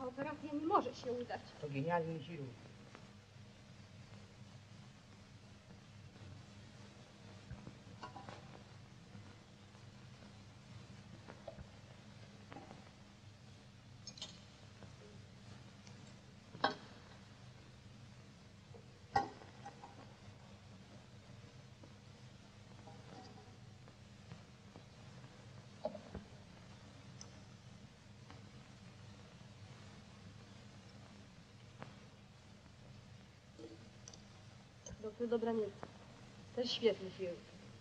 Ta operacja nie może się udać. To genialny chirurg. Doktor Dobraniec. Też świetny chirurg.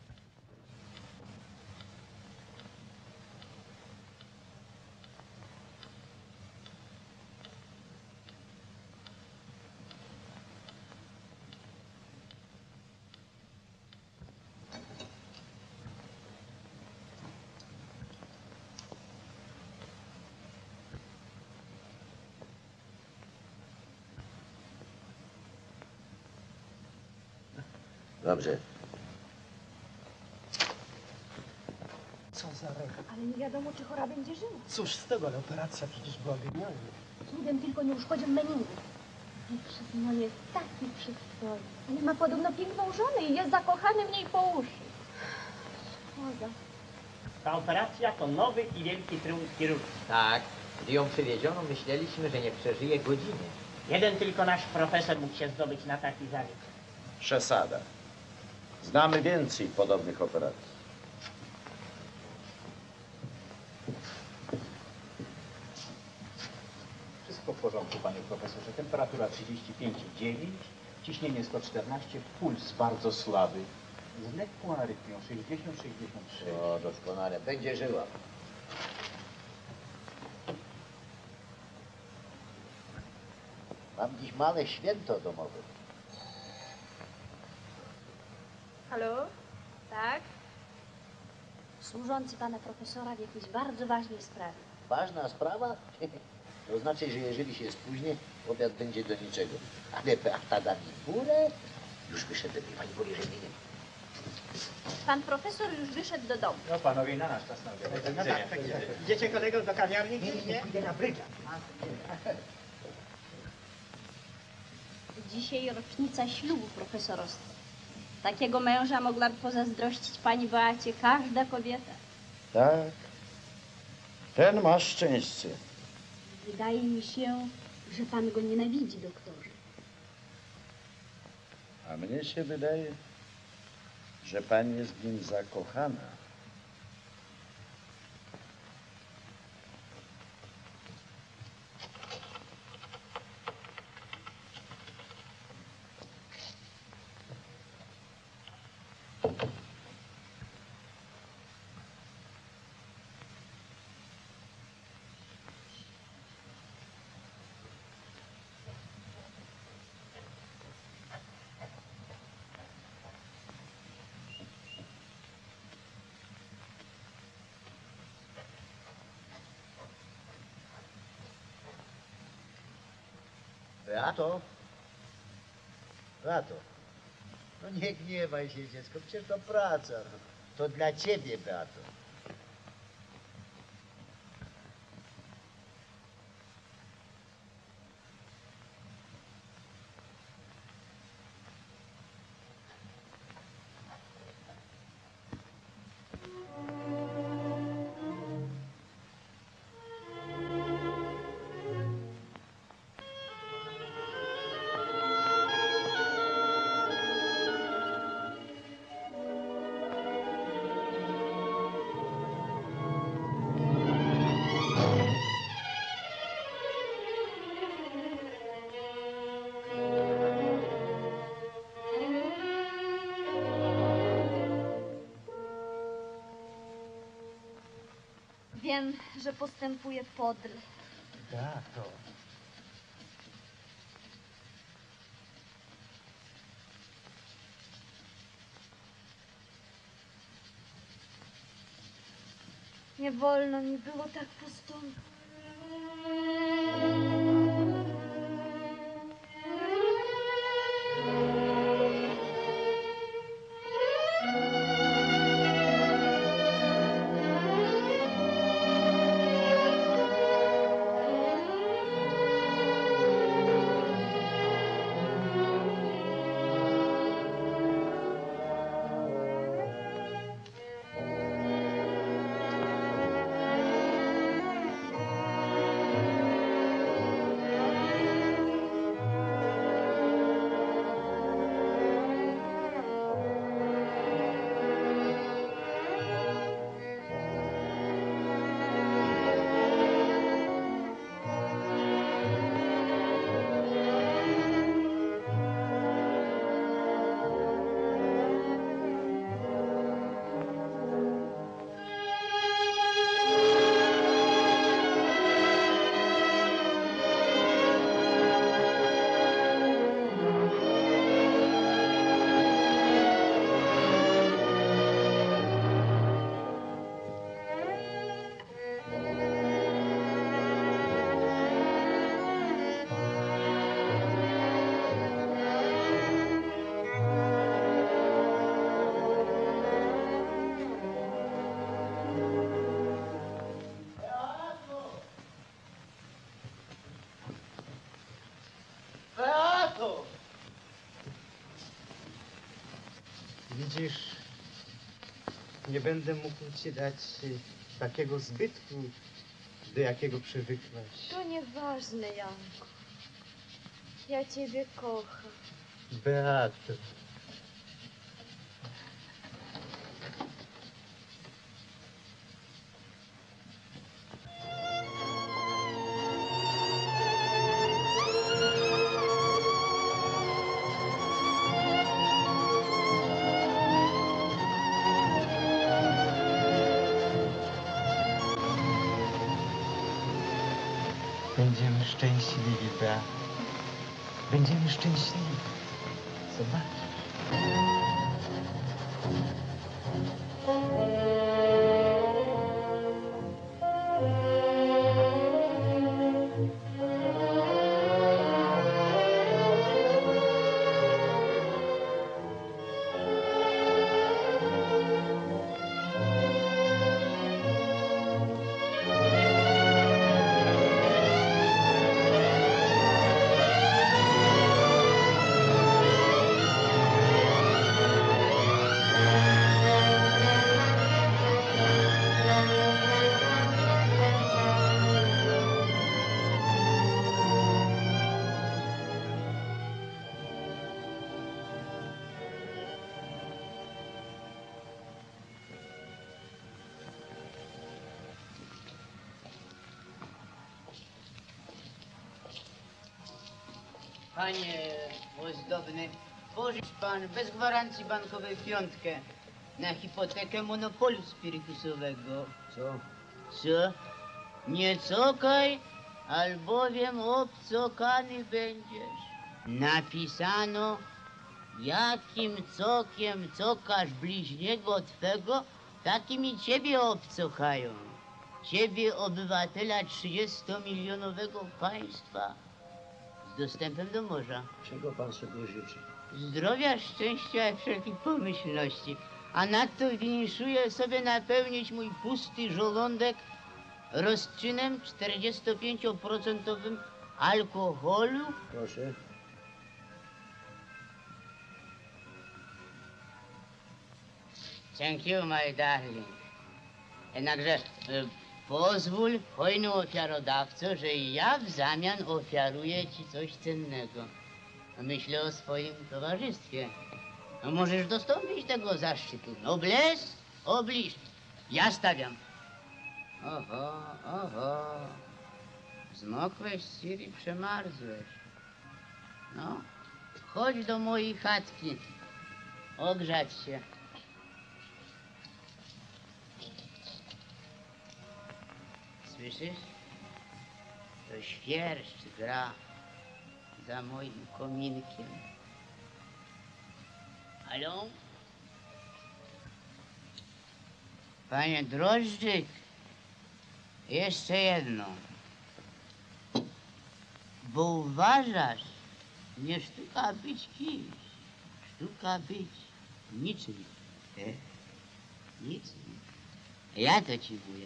Dobrze. Co za rek. Ale nie wiadomo, czy chora będzie żyła. Cóż z tego, ale operacja przecież była genialna. Cudem tylko nie uszkodził meningu. I on jest taki przystojny. Ale ma podobno piękną żonę i jest zakochany w niej po uszy. Szkoda. Ta operacja to nowy i wielki triumf chirurgii. Tak, gdy ją przywieziono, myśleliśmy, że nie przeżyje godziny. Jeden tylko nasz profesor mógł się zdobyć na taki zabieg. Przesada. Znamy więcej podobnych operacji. Wszystko w porządku, panie profesorze. Temperatura 35,9, ciśnienie 114, puls bardzo słaby. Z lekką arytmią 60-66. O, doskonale. Będzie żyła. Mam dziś małe święto domowe. Halo? Tak? Służący pana profesora w jakiejś bardzo ważnej sprawie. Ważna sprawa? To znaczy, że jeżeli się spóźnię, obiad będzie do niczego. Ale Beata da mi górę? Już wyszedł lepiej, pani powie, że nie. Pan profesor już wyszedł do domu. No panowie, na nasz czas na obiad. Do No widzenia. tak, Idziecie kolego do kawiarni? Nie, pójdę na brydża. Dzisiaj rocznica ślubu profesorostwa. Takiego męża mogłaby pozazdrościć pani Beacie każda kobieta. Tak. Ten ma szczęście. Wydaje mi się, że pan go nienawidzi, doktorze. A mnie się wydaje, że pani jest w nim zakochana. Beato? Beato? No nie gniewaj się, dziecko, przecież to praca. To dla ciebie, Beato. Wiem, że postępuje podle. Beato. Nie wolno mi było tak postąpić. Widzisz, nie będę mógł ci dać takiego zbytku, do jakiego przywykłaś. To nieważne, Janku. Ja ciebie kocham. Beato. Będziemy szczęśliwi, Beato. Będziemy szczęśliwi. Zobacz. Panie ozdobny, pożycz pan bez gwarancji bankowej piątkę na hipotekę monopolu spirytusowego. Co? Co? Nie cokaj, albowiem obcokany będziesz. Napisano, jakim cokiem cokasz bliźniego twego, takim i ciebie obcokają. Ciebie, obywatela 30-milionowego państwa z dostępem do morza. Czego pan sobie życzy? Zdrowia, szczęścia i wszelkich pomyślności. A nadto winszuję sobie napełnić mój pusty żołądek rozczynem 45% alkoholu. Proszę. Thank you, my darling. Jednakże pozwól, hojny ofiarodawco, że ja w zamian ofiaruję ci coś cennego. Myślę o swoim towarzystwie. No możesz dostąpić tego zaszczytu. Noblesse oblige. Ja stawiam. Oho, oho. Zmokłeś, Siri, przemarzłeś. No, chodź do mojej chatki. Ogrzać się. Słyszysz? To świerszcz gra za moim kominkiem. Halo? Panie Drożdżyk, jeszcze jedno. Bo uważasz, nie sztuka być kimś, sztuka być niczym. Niczym. Ja to ci mówię.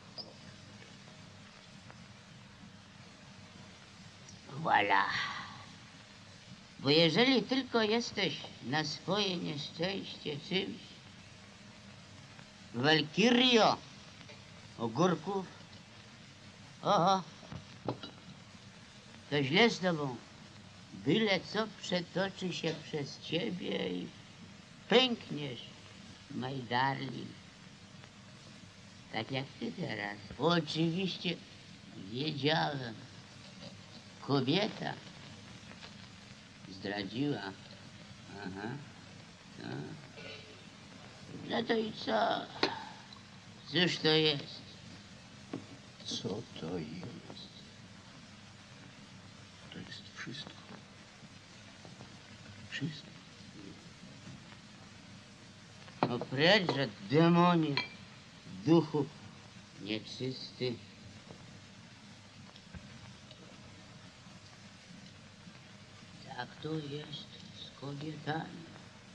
Voilà. Bo jeżeli tylko jesteś na swoje nieszczęście czymś, walkirio ogórków, oho, to źle z tobą. Byle co przetoczy się przez ciebie i pękniesz, my darling. Tak jak ty teraz. Oczywiście wiedziałem. Kobieta zdradziła. Aha. No. No to i co? Cóż to jest? Co to jest? To jest wszystko. Wszystko. No precz, że demonie, duchu nieczysty. Tak to jest z kobietami.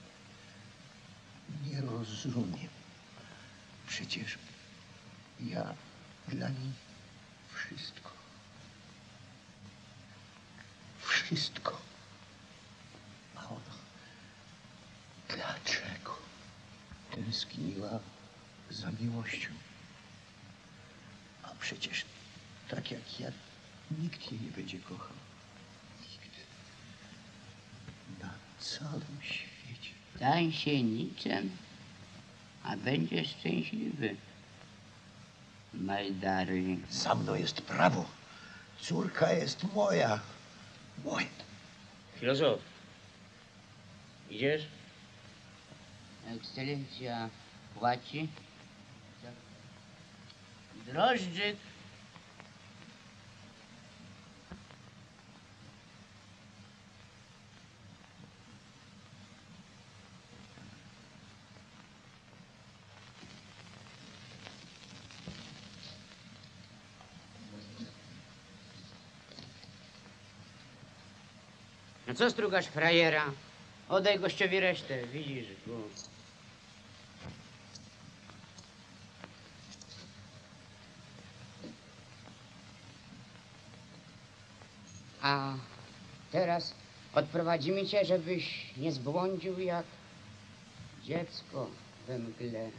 Nie rozumiem. Przecież ja dla niej wszystko. Wszystko. A ona... Dlaczego? tęskniła za miłością. A przecież tak jak ja, nikt jej nie będzie kochał. Nikt. Na całym świecie. Stań się niczym, a będziesz szczęśliwy. My darling. Za mną jest prawo. Córka jest moja. Moja. Filozof. Idziesz? Ekscelencja płaci. Drożdżyk. No co strugasz frajera? Oddaj gościowi resztę, widzisz go. A teraz odprowadzimy cię, żebyś nie zbłądził jak dziecko we mgle.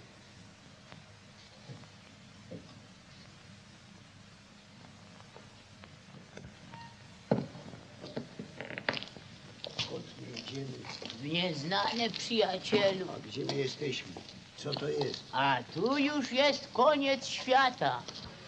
Skąd my jedziemy? W nieznane, przyjacielu. A gdzie my jesteśmy? Co to jest? A tu już jest koniec świata.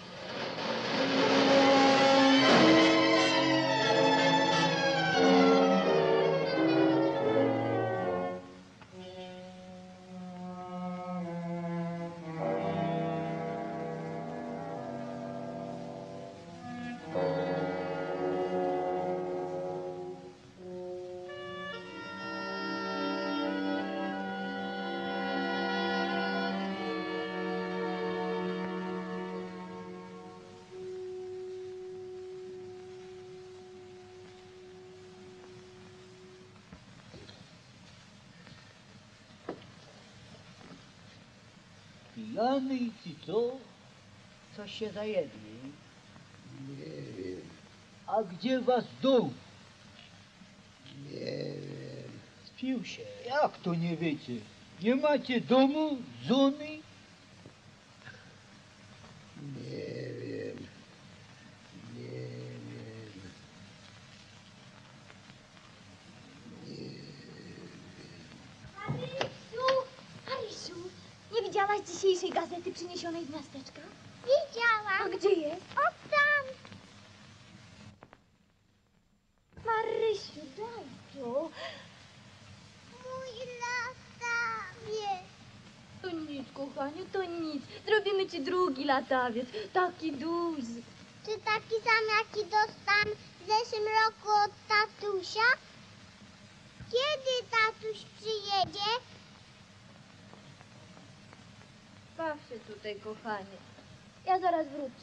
Pijany i co? Coś się zajedli. Nie wiem. A gdzie was dół? Nie wiem. Spił się. Jak to nie wiecie? Nie macie domu, żony? Nie wiem. Nie wiem. Marysiu! Marysiu! Nie widziałaś dzisiejszej gazety przyniesionej z miasteczka? Widziałam. A gdzie jest? O tam! Marysiu, daj tu. Mój latawiec. To nic, kochanie, to nic. Zrobimy ci drugi latawiec, taki duży. Czy taki sam, jaki dostałam w zeszłym roku od tatusia? Kiedy tatuś przyjedzie? Baw się tutaj, kochanie. Ja zaraz wrócę.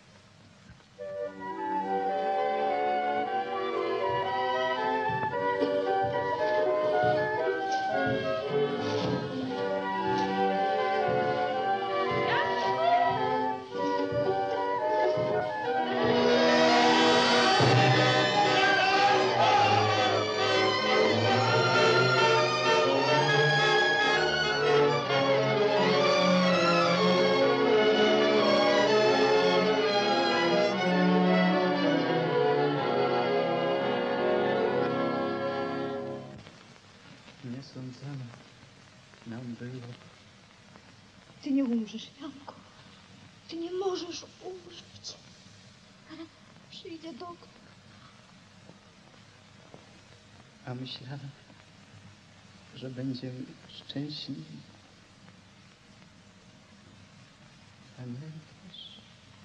Nie sądzone nam było. Ty nie umrzesz, Janko. Ty nie możesz umrzeć. Ale przyjdzie doktor. A myślałem, że będziemy szczęśliwi. Pamiętasz?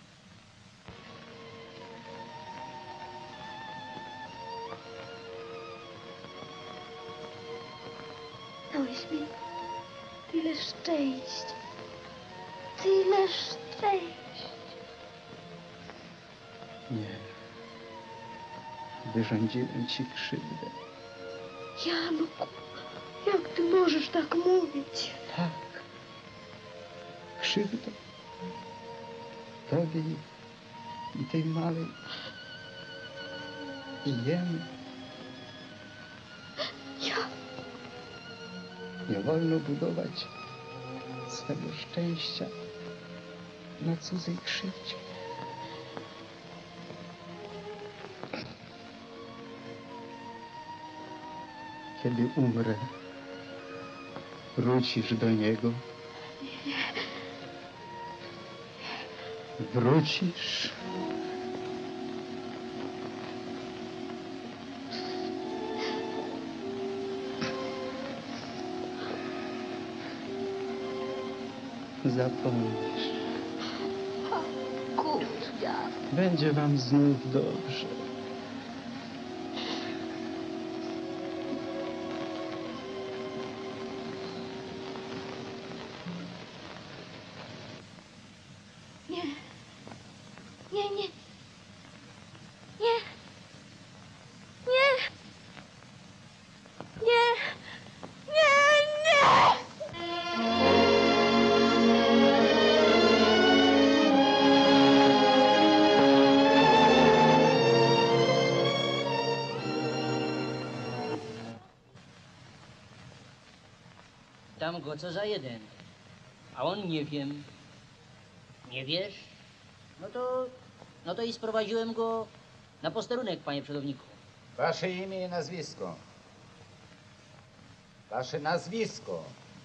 Dałeś mi tyle szczęścia. Tyle szczęścia. Nie. Wyrządziłem ci krzywdę. Janku, jak ty możesz tak mówić? Tak. Krzywdę. Tobie i tej małej. I jemu. Ja Nie wolno budować swego szczęścia na cudzej krzywdzie. Kiedy umrę, wrócisz do niego. Wrócisz. Zapomnisz. Kurczę. Będzie wam znów dobrze. Nie. Nie, nie. Nie. Nie. Nie. Nie, nie. Tam go co za jeden. A on nie wiem. Nie wiesz? No to i sprowadziłem go na posterunek, panie przodowniku. Wasze imię i nazwisko. Wasze nazwisko.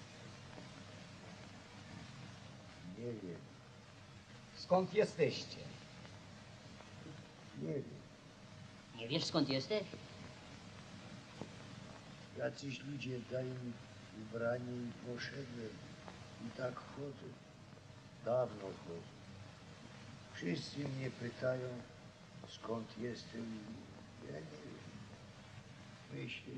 Nie wiem, Skąd jesteście? nie wiem. Nie wiesz, skąd jesteś? Jacyś ludzie dają mi ubranie i poszedłem. I tak chodzę. Dawno chodzę. Wszyscy mnie pytają, skąd jestem. Ja nie wiem. Myślę.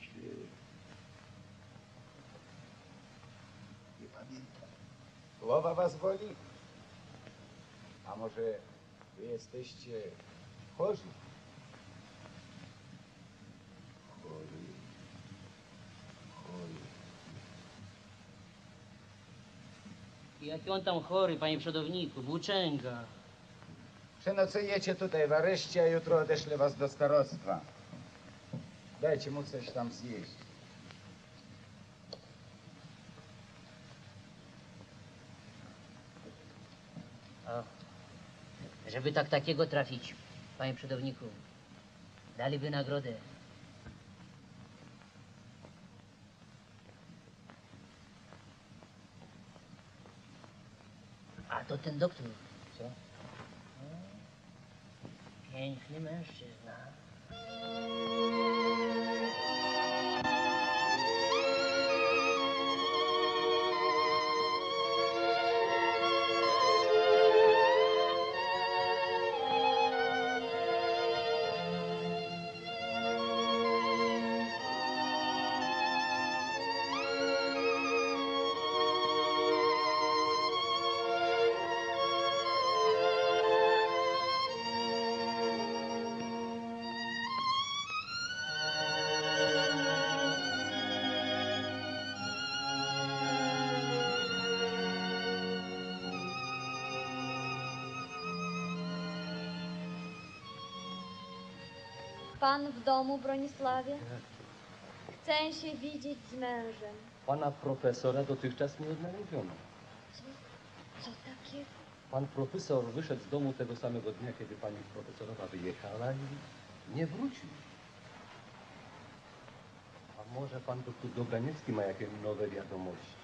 Nie pamiętam. Głowa was boli? A może wy jesteście chorzy? Chory. Jaki on tam chory, panie przodowniku, włóczęga. Przenocujecie tutaj w areszcie, a jutro odeślę was do starostwa. Dajcie mu coś tam zjeść. O, żeby takiego trafić, panie przodowniku, daliby nagrodę. A to ten doktor. Co? Piękny mężczyzna. Pan w domu, Bronisławie? Chcę się widzieć z mężem. Pana profesora dotychczas nie odnaleziono. Co takiego? Pan profesor wyszedł z domu tego samego dnia, kiedy pani profesorowa wyjechała i nie wrócił. A może pan doktor Dobraniecki ma jakieś nowe wiadomości?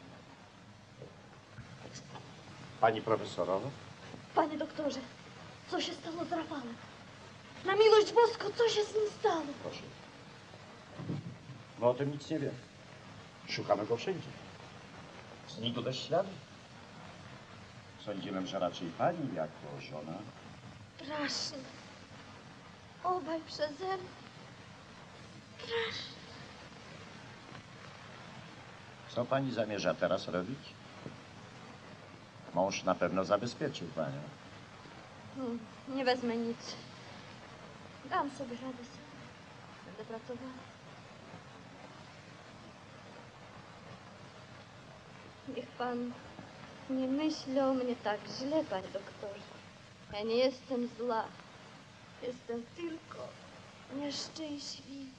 Pani profesorowa? Panie doktorze, co się stało z Rafałem? Na miłość boską, co się z nim stało? Proszę. No o tym nic nie wiem. Szukamy go wszędzie. Znikł bez śladu. Sądziłem, że raczej pani jako żona. Strasznie. Obaj przeze mnie. Strasznie. Co pani zamierza teraz robić? Mąż na pewno zabezpieczył panią. Nie wezmę nic. Dam sobie radę sam. Będę pracowała. Niech pan nie myśli o mnie tak źle, panie doktorze. Ja nie jestem zła. Jestem tylko nieszczęśliwa.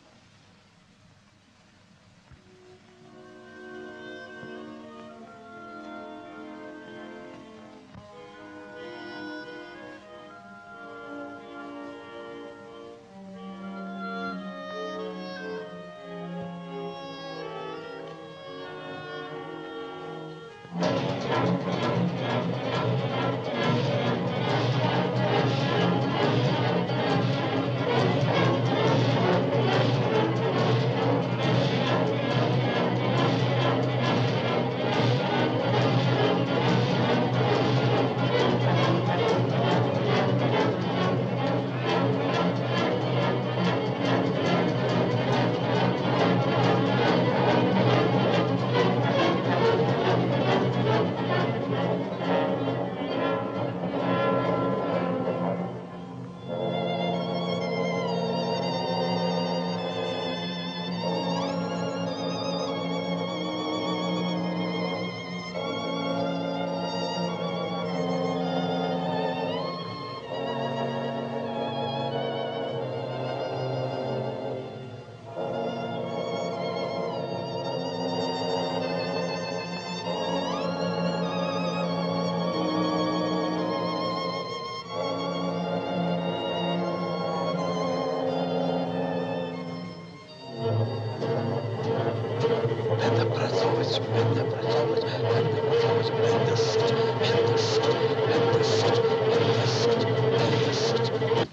Będę pracować, będę pracować, będę pracować, będę szyć, będę szyć, będę szyć, będę szyć, będę szyć.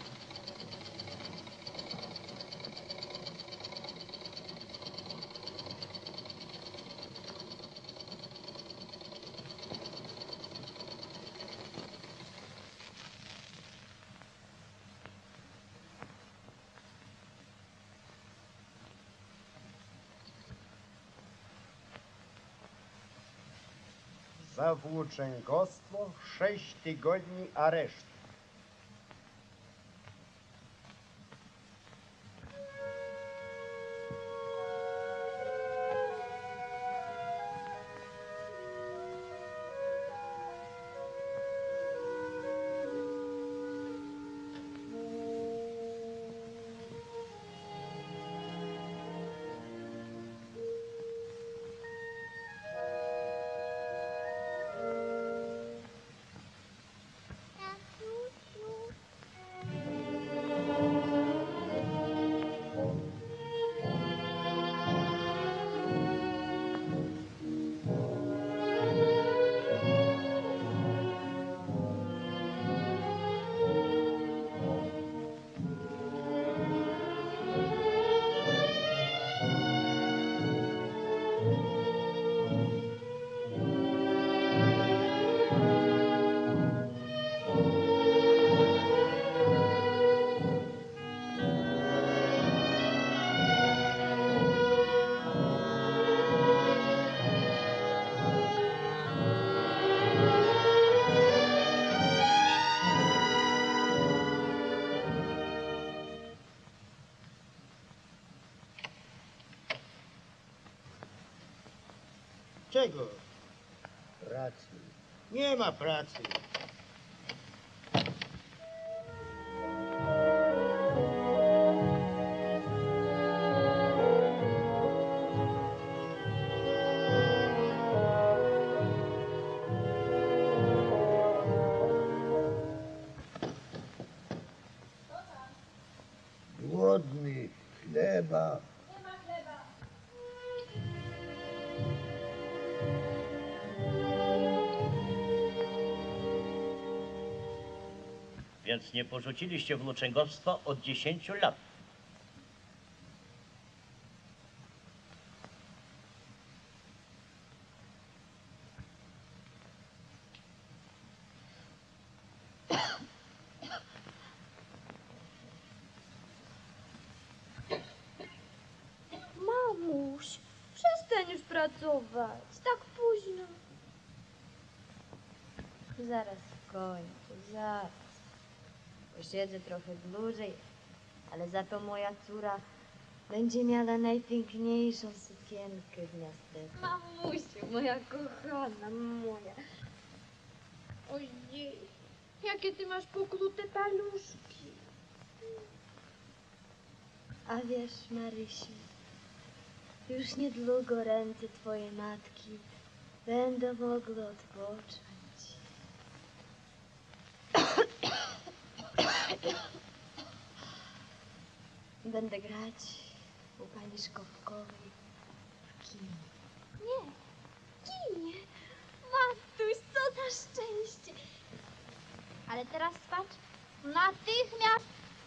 Za włóczęgostwo 6 tygodni aresztu. Czego? Pracy. Nie ma pracy. Głodny, chleba. Więc nie porzuciliście włóczęgostwa od 10 lat. Mamuś, przestań już pracować. Tak późno. Zaraz w końcu, zaraz. Posiedzę trochę dłużej, ale za to moja córa będzie miała najpiękniejszą sukienkę w miasteczku. Mamusiu, moja kochana, moja. Ojej, jakie ty masz poklute paluszki. A wiesz, Marysiu, już niedługo ręce twojej matki będą mogły odpocząć. Będę grać u pani Szkowkowej w kinie. Nie, w kinie. Ale teraz spać? Natychmiast!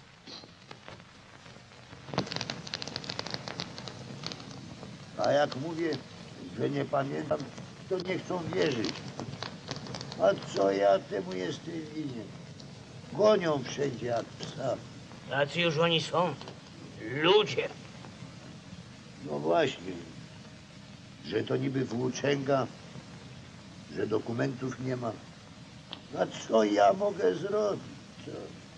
A jak mówię, że nie pamiętam, to nie chcą wierzyć. A co ja temu jestem winien? Gonią wszędzie jak psa. Tacy już oni są. Ludzie. No właśnie, że to niby włóczęga, że dokumentów nie ma. A co ja mogę zrobić? Co?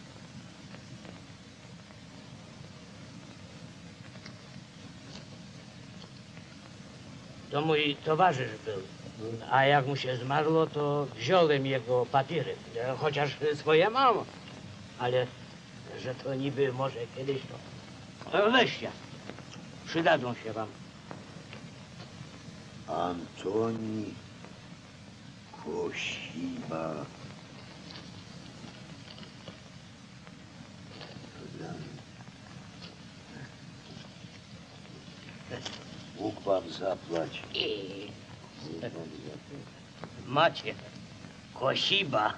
To mój towarzysz był. A jak mu się zmarło, to wziąłem jego papiery. Chociaż swoje mam. Ale że to niby może kiedyś to... Weźcie. Przydadzą się wam. Antoni Kosiba. Bóg wam zapłać. Bóg wam zapłać. Macie. Kosiba.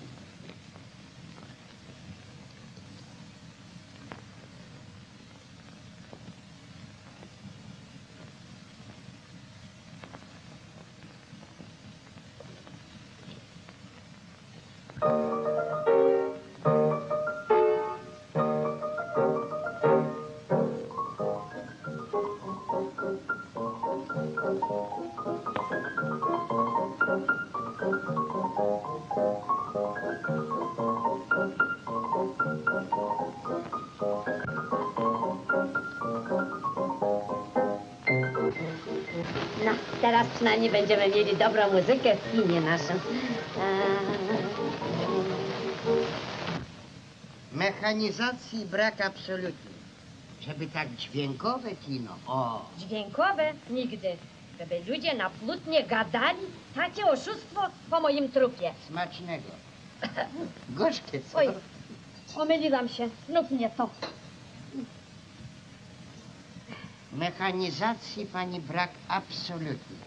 No, teraz przynajmniej będziemy mieli dobrą muzykę w kinie naszym. Mechanizacji brak absolutnie. Żeby tak dźwiękowe kino. O. Dźwiękowe? Nigdy. Żeby ludzie na płótnie gadali, takie oszustwo po moim trupie. Smacznego. Gorzkie, co? Oj, omyliłam się. Znów nie to. Mechanizacji pani brak absolutnie.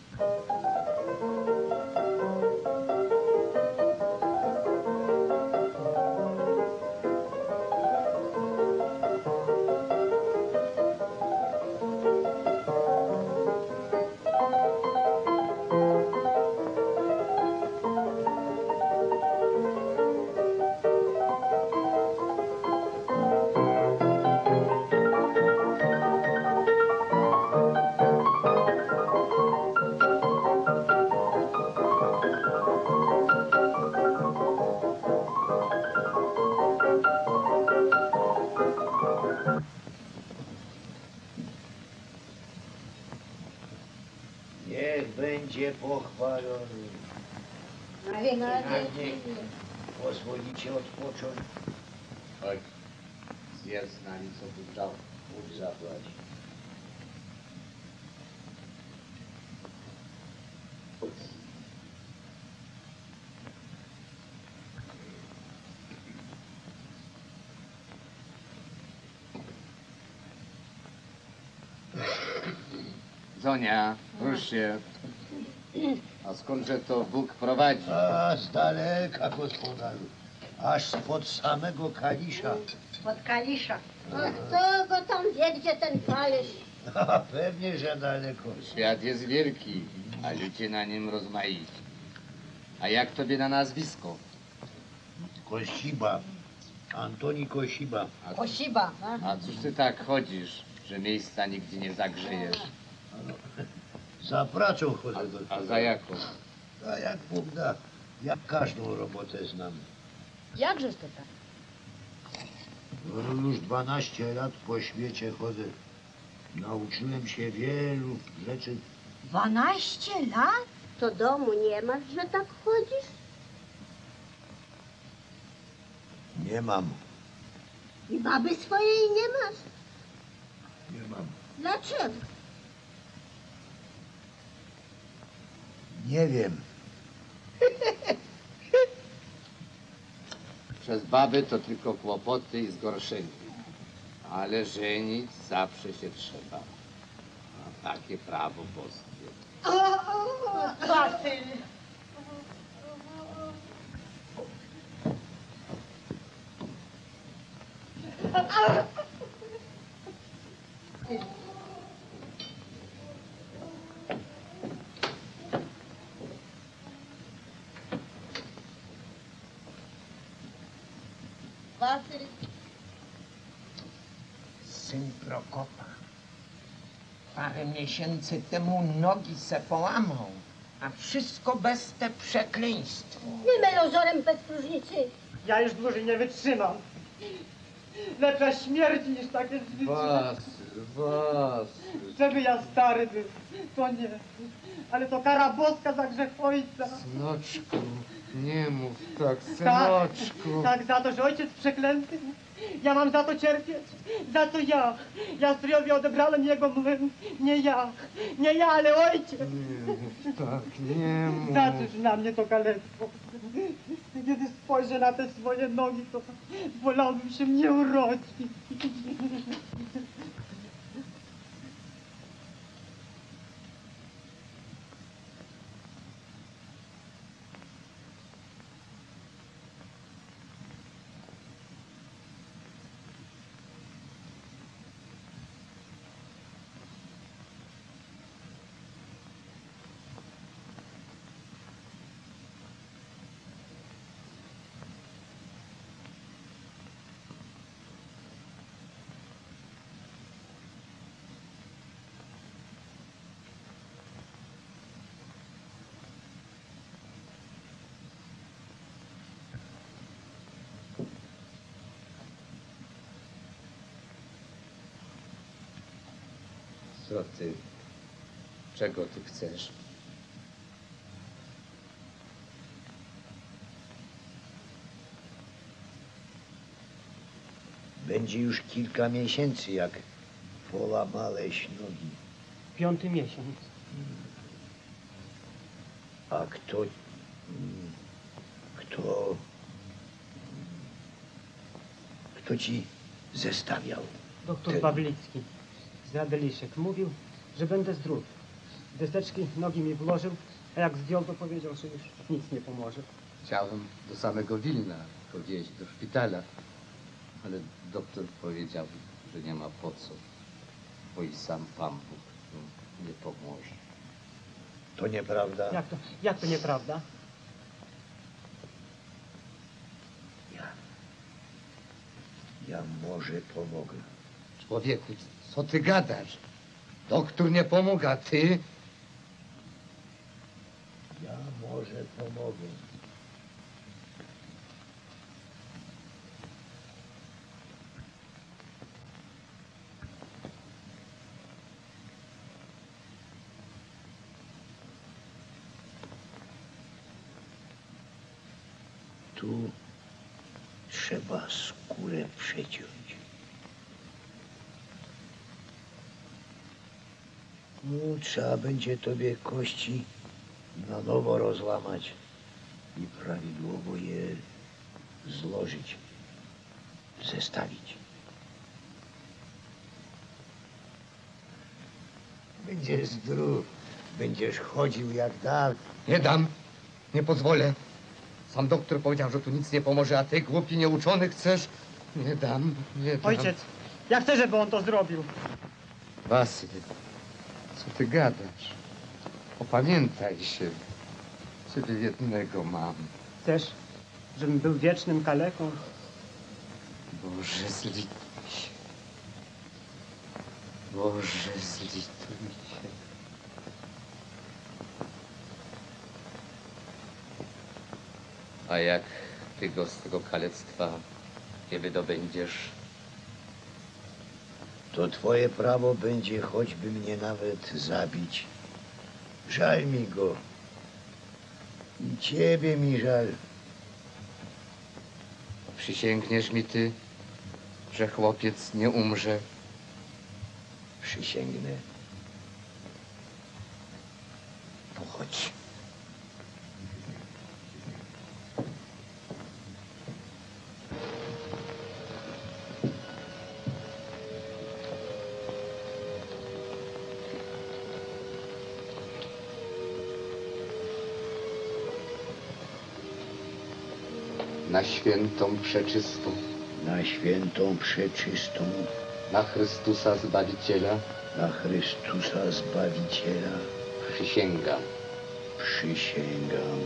Niech będzie pochwalony. Na wieki. Pozwolicie odpocząć. Chodź, zjedz z nami, co Bóg dał. Bóg zapłać. Zonia, rusz się. A skądże to Bóg prowadzi? A z daleka, gospodarzu. Aż spod samego Kalisza. Od Kalisza. A kto go tam wie, gdzie ten Kalisz? A pewnie, że daleko. Świat jest wielki, a ludzie na nim rozmaici. A jak tobie na nazwisko? Kosiba. Antoni Kosiba. Kosiba. A cóż ty tak chodzisz, że miejsca nigdzie nie zagrzejesz? Za pracą chodzę. A za jaką? A jak Bóg da, jak każdą robotę znam. Jakżeż to tak? No, już 12 lat po świecie chodzę. Nauczyłem się wielu rzeczy. 12 lat? To domu nie masz, że tak chodzisz? Nie mam. I baby swojej nie masz. Nie mam. Dlaczego? Nie wiem. Przez baby to tylko kłopoty i zgorszenie. Ale żenić zawsze się trzeba. A takie prawo boskie. Wasyl, syn Prokopa, parę miesięcy temu nogi se połamał, a wszystko bez te przekleństwo. Nie melozorem bez próżnicy. Ja już dłużej nie wytrzymam. Lepsza śmierć niż takie życie. Was. Żeby ja stary był, to nie. Ale to kara boska za grzech ojca. Synoczku, nie mów tak, synoczku. Tak, za to, że ojciec przeklęty. Ja mam za to cierpieć. Za to ja. Ja strójowi odebrałem jego młyn. Nie ja. Nie ja, ale ojciec. Nie mów tak, nie mów. Za cóż na mnie to kalectwo. Kiedy spojrzę na te swoje nogi, to wolałbym się nie urodzić. Co ty? Czego ty chcesz? Będzie już kilka miesięcy, jak połamałeś nogi. 5. miesiąc. A kto ci zestawiał? Doktor Pawlicki z Radeliszek mówił, że będę zdrów. Deseczki nogi mi włożył, a jak zdjął, to powiedział, że już nic nie pomoże. Chciałem do samego Wilna go wieźć do szpitala, ale doktor powiedział, że nie ma po co, bo i sam Pan Bóg nie pomoże. To nieprawda? Jak to nieprawda? Ja może pomogę. Człowieku, co ty gadasz? Doktor nie pomógł, a ty? Ja może pomogę. Tu trzeba skórę przeciąć. No, trzeba będzie tobie kości na nowo rozłamać i prawidłowo je złożyć, zestawić. Będziesz zdrów, będziesz chodził jak dawniej. Nie dam, nie pozwolę. Sam doktor powiedział, że tu nic nie pomoże, a ty, głupi, nieuczony, chcesz? Nie dam, nie dam. Ojciec, ja chcę, żeby on to zrobił. Wasyl, co ty gadasz? Opamiętaj się. Ciebie jednego mam. Chcesz, żebym był wiecznym kaleką? Boże, zlituj się. Boże, zlituj się. A jak ty go z tego kalectwa nie wydobędziesz? To twoje prawo będzie choćby mnie nawet zabić. Żal mi go. I ciebie mi żal. Przysięgniesz mi ty, że chłopiec nie umrze? Przysięgnę. To chodź. Na świętą, przeczystą, na świętą przeczystą, na Chrystusa Zbawiciela, na Chrystusa Zbawiciela przysięgam. Przysięgam.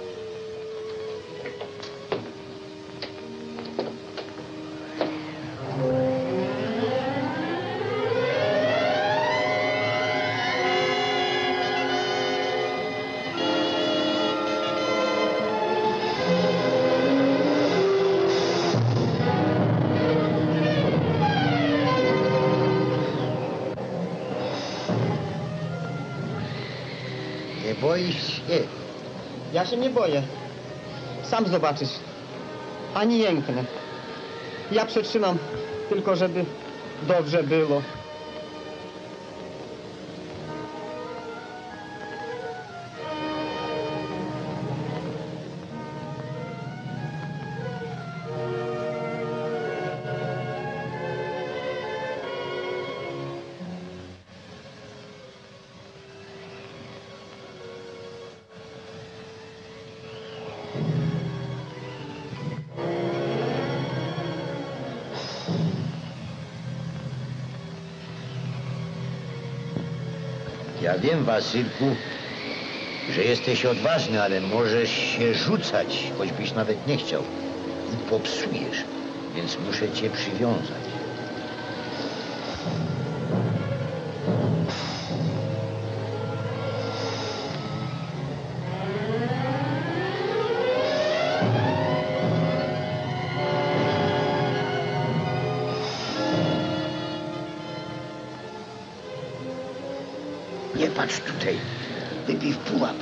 Nie boisz się? Ja się nie boję. Sam zobaczysz. Ani jęknę. Ja przetrzymam, tylko żeby dobrze było. Ja wiem, Wasylku, że jesteś odważny, ale możesz się rzucać, choćbyś nawet nie chciał. I popsujesz, więc muszę cię przywiązać. Nie patrz tutaj. Wypij w pułap.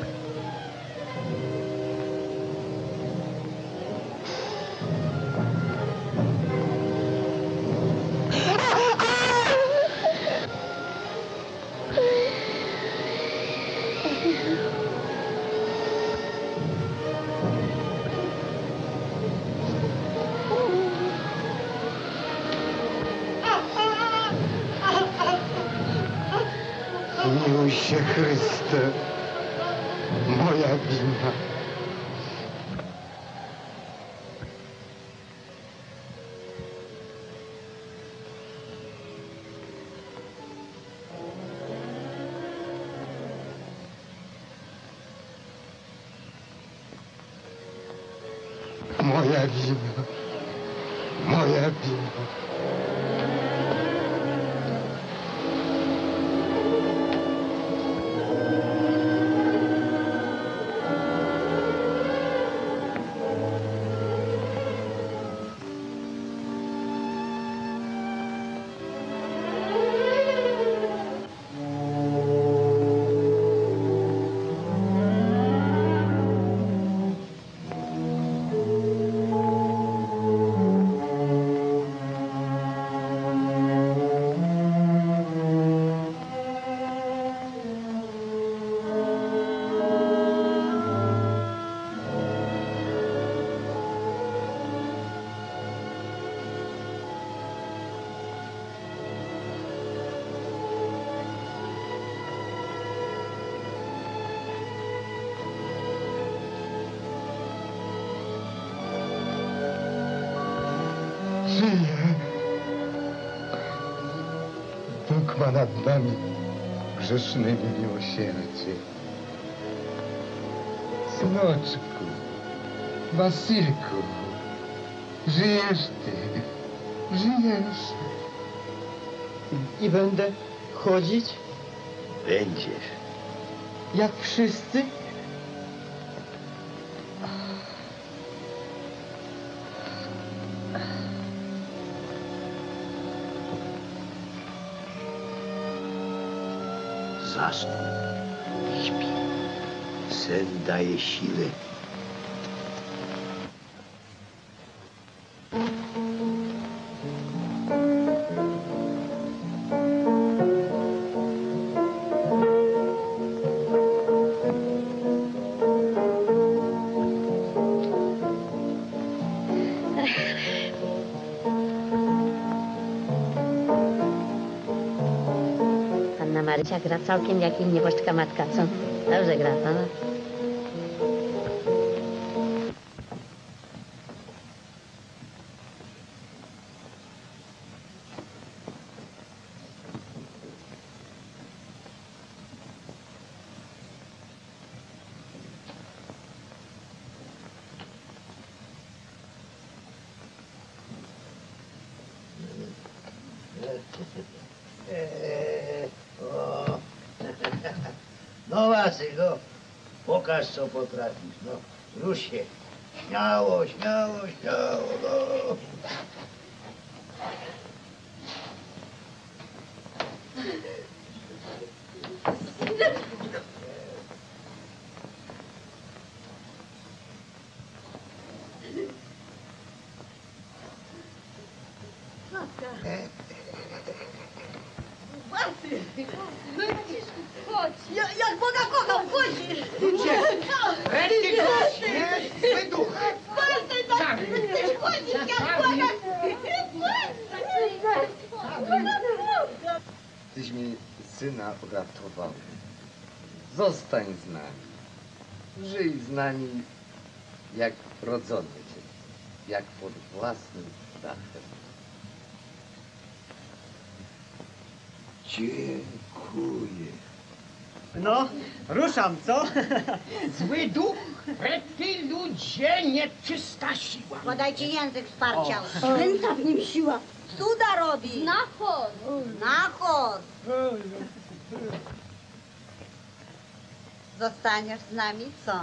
Miłuj się, Chryste, moja wina. Moja wina. Moja wina. Żyje. Bóg ma nad nami grzesznymi miłosierdzie. Synoczku, Wasylku, żyjesz ty, żyjesz. I będę chodzić Będziesz. jak wszyscy? Zasnął. Śpi. Sen daje siłę. Panna Marysia gra całkiem jak jej nieboszczka matka, co? Dobrze gra, no. Pokaż, co potrafisz, no. Rusz się. Śmiało, śmiało, śmiało, no. Chodź. Jak Boga kocham, chodź. Ludzie, ręki gość, nie? Wyduch. Ty chcesz chodzić jak Boga. Tyś mi syna uratował. Zostań z nami. Żyj z nami jak rodzony dzień, jak pod własnym dachem. Dziękuję. No, ruszam, co? Zły duch, rety ludzie, nieczysta siła. Podajcie język wsparcia. O. Święta w nim siła. Cuda robi. Znachor. Znachor. Zostaniesz z nami, co?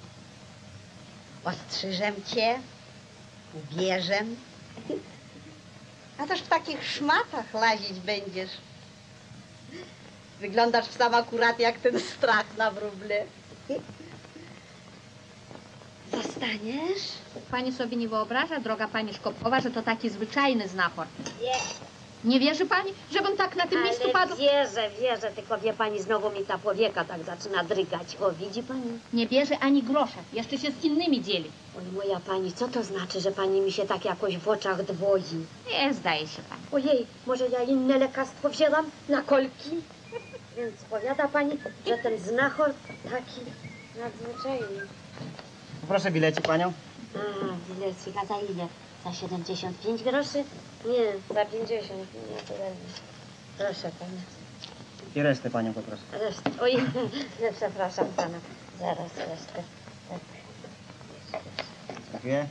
Ostrzyżem cię, ubierzem. A też w takich szmatach lazić będziesz. Wyglądasz w sam akurat jak ten strach na wróble. Zostaniesz? Pani sobie nie wyobraża, droga pani Szkopkowa, że to taki zwyczajny znachor. Nie. Nie wierzy pani, żebym tak na tym miejscu padł? Wierzę, tylko wie pani, znowu mi ta powieka tak zaczyna drgać. O, widzi pani? Nie bierze ani grosza, jeszcze się z innymi dzieli. Oj, moja pani, co to znaczy, że pani mi się tak jakoś w oczach dwoi? Nie, zdaje się pani. Ojej, może ja inne lekarstwo wzięłam na kolki? Więc powiada pani, że ten znachor taki nadzwyczajny. Proszę bilecik panią. A, bilecik, a za ile? Za 75 groszy? Nie, za 50. Nie, to proszę pana. I resztę panią poproszę. Resztę. Oj, nie, przepraszam pana. Zaraz resztę. Tak. Dziękuję.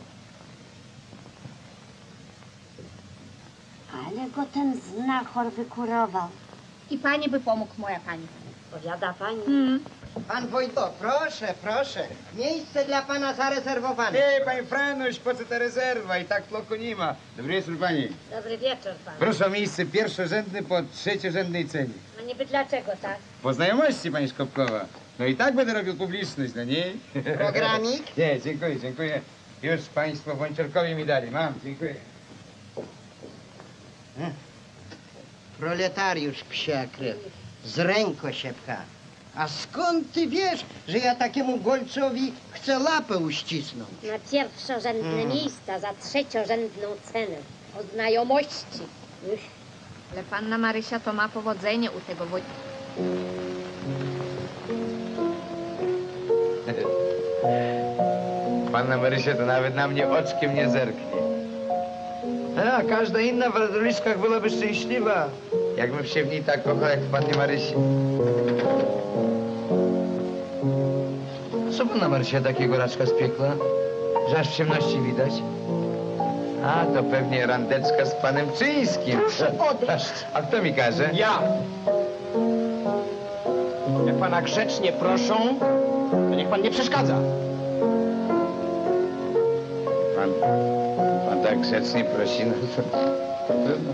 Ale go ten znachor wykurował. I pani by pomógł, moja pani. Powiada pani. Pan Wojto, proszę, proszę. Miejsce dla pana zarezerwowane. Ej, pani Franuś, po co ta rezerwa? I tak tloku nie ma. Dobry wieczór pani. Dobry wieczór panu. Proszę o miejsce pierwszorzędne po trzeciorzędnej cenie. No niby dlaczego tak? Po znajomości, pani Szkopkowa. No i tak będę robił publiczność, no nie? Programik? Nie, dziękuję, dziękuję. Już państwo Wąciorkowi mi dali. Mam, dziękuję. Proletariusz psia krew. Z ręko się pcha. A skąd ty wiesz, że ja takiemu golcowi chcę lapę uścisnąć? Na pierwszorzędne miejsca za trzeciorzędną cenę. O znajomości. Ale panna Marysia to ma powodzenie u tego Wojtka. Panna Marysia to nawet na mnie oczkiem nie zerknie. A każda inna w radowiskach byłaby szczęśliwa, jakbym się w niej tak kochał, jak w pannie Marysi. Co panna Marysia takiego raczka spiekła, że aż w ciemności widać? A, to pewnie randeczka z panem Czyńskim. Proszę odejść. A kto mi każe? Ja! Jak pana grzecznie proszą, to niech pan nie przeszkadza. Pan tak grzecznie prosi, no to trudno.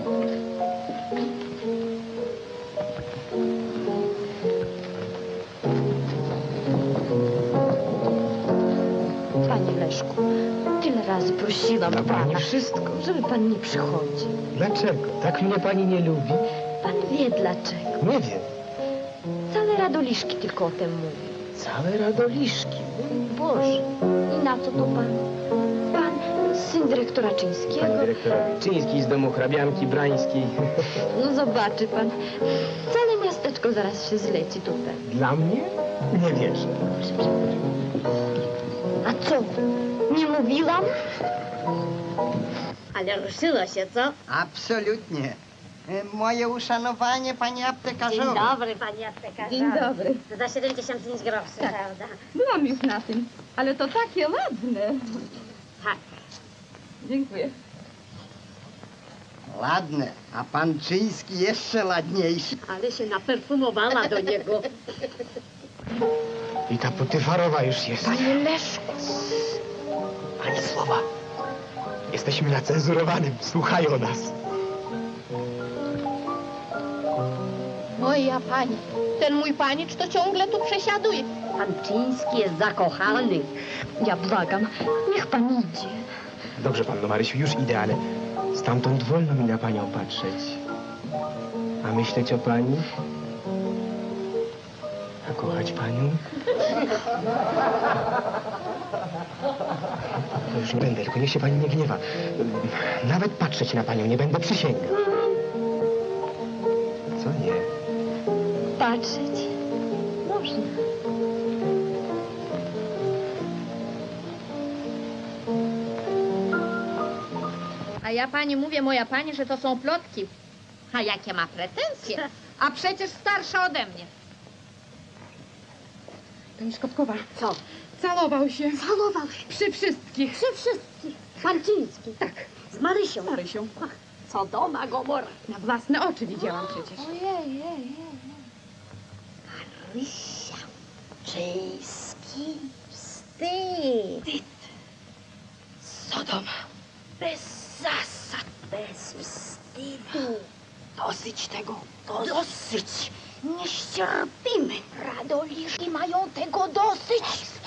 Panie Leszku, tyle razy prosiłam Dla pani pana, wszystko. żeby pan nie przychodził. Dlaczego? Tak mnie pani nie lubi? Pan wie dlaczego. Nie wiem. Same radoliszki tylko o tym mówią. Całe radoliszki. Boże, i na co to pan? Pan, syn dyrektora Czyńskiego? Pani dyrektor Czyński z domu hrabianki Brańskiej. No zobaczy pan, całe miasteczko zaraz się zleci tutaj. Dla mnie? Nie wierzę. A co, nie mówiłam? Ale ruszyło się, co? Absolutnie. Moje uszanowanie, panie aptekarzowi. Dzień dobry, pani aptekarzowi. Dzień dobry. To za 75 groszy, Tak. prawda? Byłam już na tym, ale to takie ładne. Tak. Dziękuję. Ładne, a pan Czyński jeszcze ładniejszy. Ale się naperfumowała do niego. I ta Putyfarowa już jest. Panie Leszku. Ani słowa. Jesteśmy na cenzurowanym. Słuchają nas. Moja pani, ten mój panicz to ciągle tu przesiaduje. Pan Czyński jest zakochany. Ja błagam, niech pan idzie. Dobrze, panno Marysiu, już idę, ale stamtąd wolno mi na panią patrzeć. A myśleć o pani? A kochać panią? To już nie będę, tylko niech się pani nie gniewa. Nawet patrzeć na panią nie będę, przysięgam. Co nie? Patrzeć można. A ja pani mówię, moja pani, że to są plotki. A jakie ma pretensje? A przecież starsza ode mnie. Pani Szkopkowa. Co? Całował się. Całował się. Przy wszystkich. Przy wszystkich. Pan Czyński. Tak. Z Marysią. Z Marysią. Ach, Sodoma, Gomora. Na własne oczy widziałam przecież. Ojej. Marysia. Czyński. Wstyd. Sodoma. Bez zasad, bez wstydu. Dosyć tego. Dosyć. Nie ścierpimy. Radoliszki mają tego dosyć.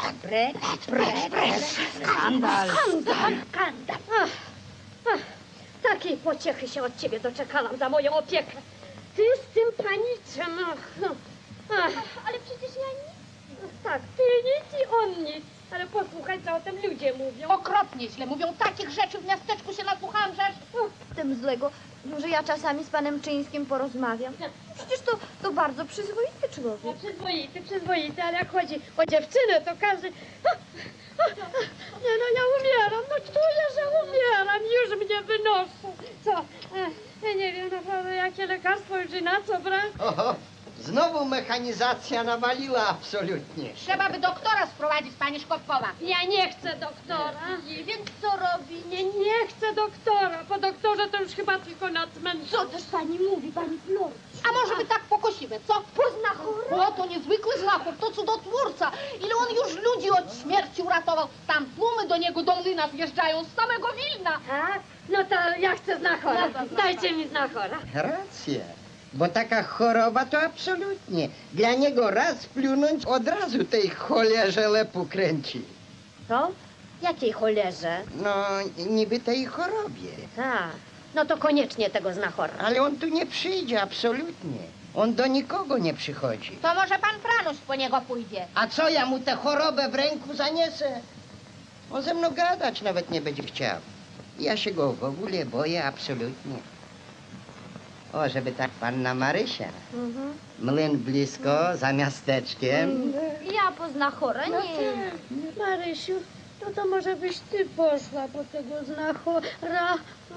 Skandal. Skandal. Takiej pociechy się od ciebie doczekałam za moją opiekę. Ty z tym paniczem. Ale przecież ja nic. Tak, ty nic i on nic. Ale posłuchaj, co o tym ludzie mówią. Okropnie źle mówią. Takich rzeczy w miasteczku się nasłuchałam, że... W tym złego, że ja czasami z panem Czyńskim porozmawiam. Przecież to bardzo przyzwoity człowiek. No, przyzwoity, ale jak chodzi o dziewczynę, to każdy... Nie no, ja umieram, no czuję, że umieram, już mnie wynoszą. Co? Ja nie wiem naprawdę, jakie lekarstwo już i na co brać. Oho, znowu mechanizacja nawaliła absolutnie. Trzeba by doktora sprowadzić, pani Szkopkowa. Ja nie chcę doktora. Więc co robi? Nie chcę doktora. Po doktorze to już chyba tylko na cmentarz. Co też pani mówi, pani Flor? A może by tak pokosimy, co? Poznachor? O, to niezwykły znachor, to cudotwórca. Ile on już ludzi od śmierci uratował. Tam tłumy do niego do młyna zjeżdżają z samego Wilna. Tak? No to ja chcę znachora. Dajcie mi znachora. Racja. Bo taka choroba to absolutnie. Dla niego raz plunąć, od razu tej cholerze lepu kręci. Co? Jakiej cholerze? No, niby tej chorobie. Tak. No to koniecznie tego znachora. Ale on tu nie przyjdzie, absolutnie. On do nikogo nie przychodzi. To może pan Franuś po niego pójdzie. A co, ja mu tę chorobę w ręku zaniesę? On ze mną gadać nawet nie będzie chciał. Ja się go w ogóle boję, absolutnie. O, żeby tak panna Marysia. Młyn blisko, za miasteczkiem. Ja po znachora No nie. tak, Marysiu, no to może byś ty poszła po tego znachora.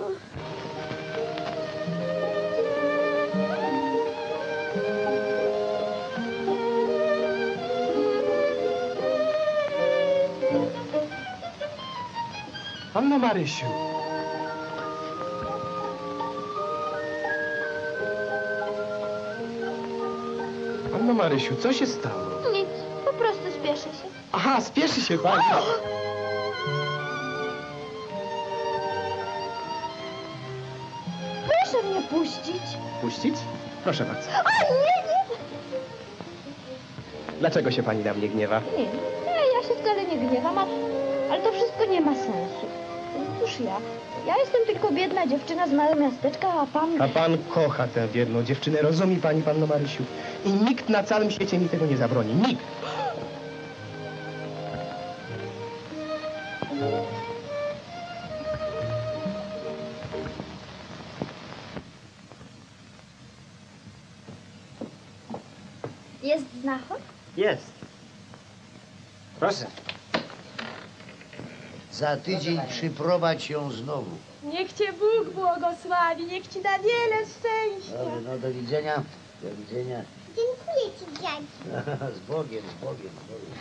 Panno Marysiu. Panno Marysiu, co się stało? Nic, po prostu spieszę się. Aha, spieszy się pani. Proszę mnie puścić. Puścić? Proszę bardzo. A nie. Dlaczego się pani na mnie gniewa? Nie, ja się wcale nie gniewam, ale to wszystko nie ma sensu. Cóż ja jestem tylko biedna dziewczyna z małego miasteczka, a pan... A pan kocha tę biedną dziewczynę, rozumie pani, panno Marysiu? I nikt na całym świecie mi tego nie zabroni. Nikt. Jest znachor? Jest. Proszę. Za tydzień przyprowadź ją znowu. Niech cię Bóg błogosławi, niech ci da wiele szczęścia. Dobrze, no do widzenia. Do widzenia. Dziękuję ci, dziadziu. Z Bogiem, z Bogiem, z Bogiem.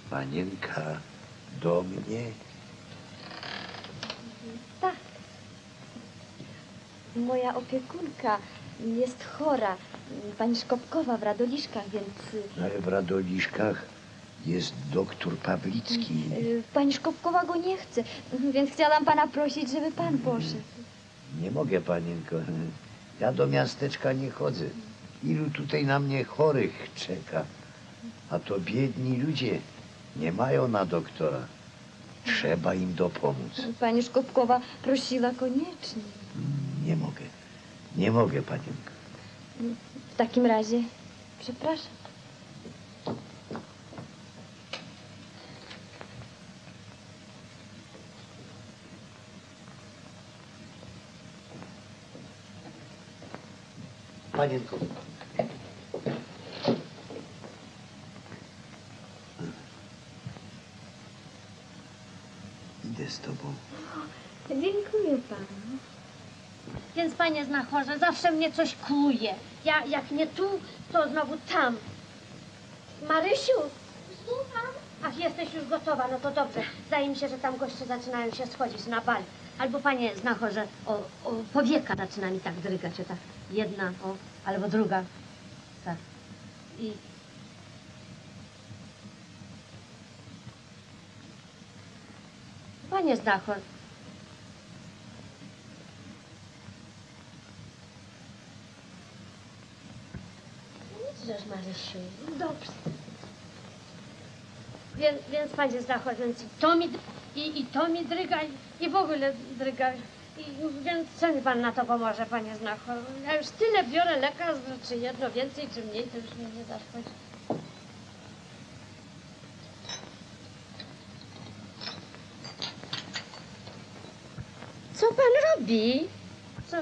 Panienka do mnie? Tak. Moja opiekunka jest chora. Pani Szkopkowa w Radoliszkach, więc... Ale w Radoliszkach jest doktor Pawlicki. Pani Szkopkowa go nie chce, więc chciałam pana prosić, żeby pan poszedł. Nie mogę, panienko. Ja do miasteczka nie chodzę. Ilu tutaj na mnie chorych czeka. A to biedni ludzie. Nie mają na doktora. Trzeba im dopomóc. Pani Szkopkowa prosiła koniecznie. Nie mogę. Nie mogę, panienko. W takim razie, przepraszam. Panienko. Idę z tobą. Dziękuję panu. Więc, panie znachorze, zawsze mnie coś kluje. Ja, jak nie tu, to znowu tam. Marysiu! Słucham? Ach, jesteś już gotowa, no to dobrze. Zdaje mi się, że tam goście zaczynają się schodzić na bal. Albo, panie znachorze, powieka zaczyna mi tak drygać, o tak. Jedna, albo druga. Tak. I... Panie znachor, Żeż, Marysiu, dobrze. Więc panie znachor, więc i to mi dryga, i w ogóle dryga. Więc co mi pan na to pomoże, panie znachor? Ja już tyle biorę lekarstw, czy jedno więcej, czy mniej, to już mi nie zaszkodzi. Co pan robi? Co?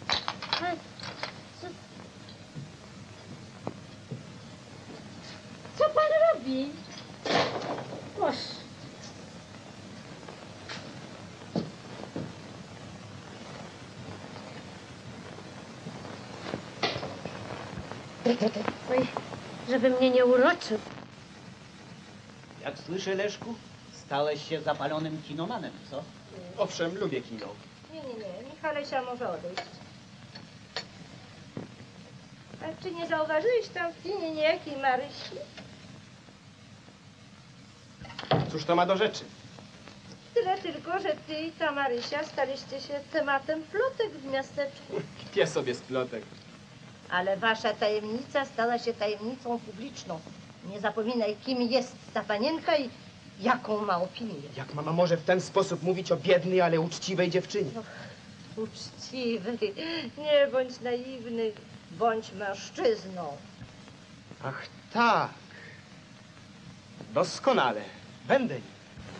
Co pan robi? Proszę. Oj, żeby mnie nie uroczył. Jak słyszę, Leszku, stałeś się zapalonym kinomanem, co? Owszem, lubię kino. Nie. Michalesia może odejść. A czy nie zauważyłeś tam w kinie niejakiej Marysi? Cóż to ma do rzeczy? Tyle tylko, że ty i ta Marysia staliście się tematem plotek w miasteczku. Kpię sobie z plotek. Ale wasza tajemnica stała się tajemnicą publiczną. Nie zapominaj, kim jest ta panienka i jaką ma opinię. Jak mama może w ten sposób mówić o biednej, ale uczciwej dziewczynie? Uczciwy, nie bądź naiwny, bądź mężczyzną. Ach tak. Doskonale. Będę nim.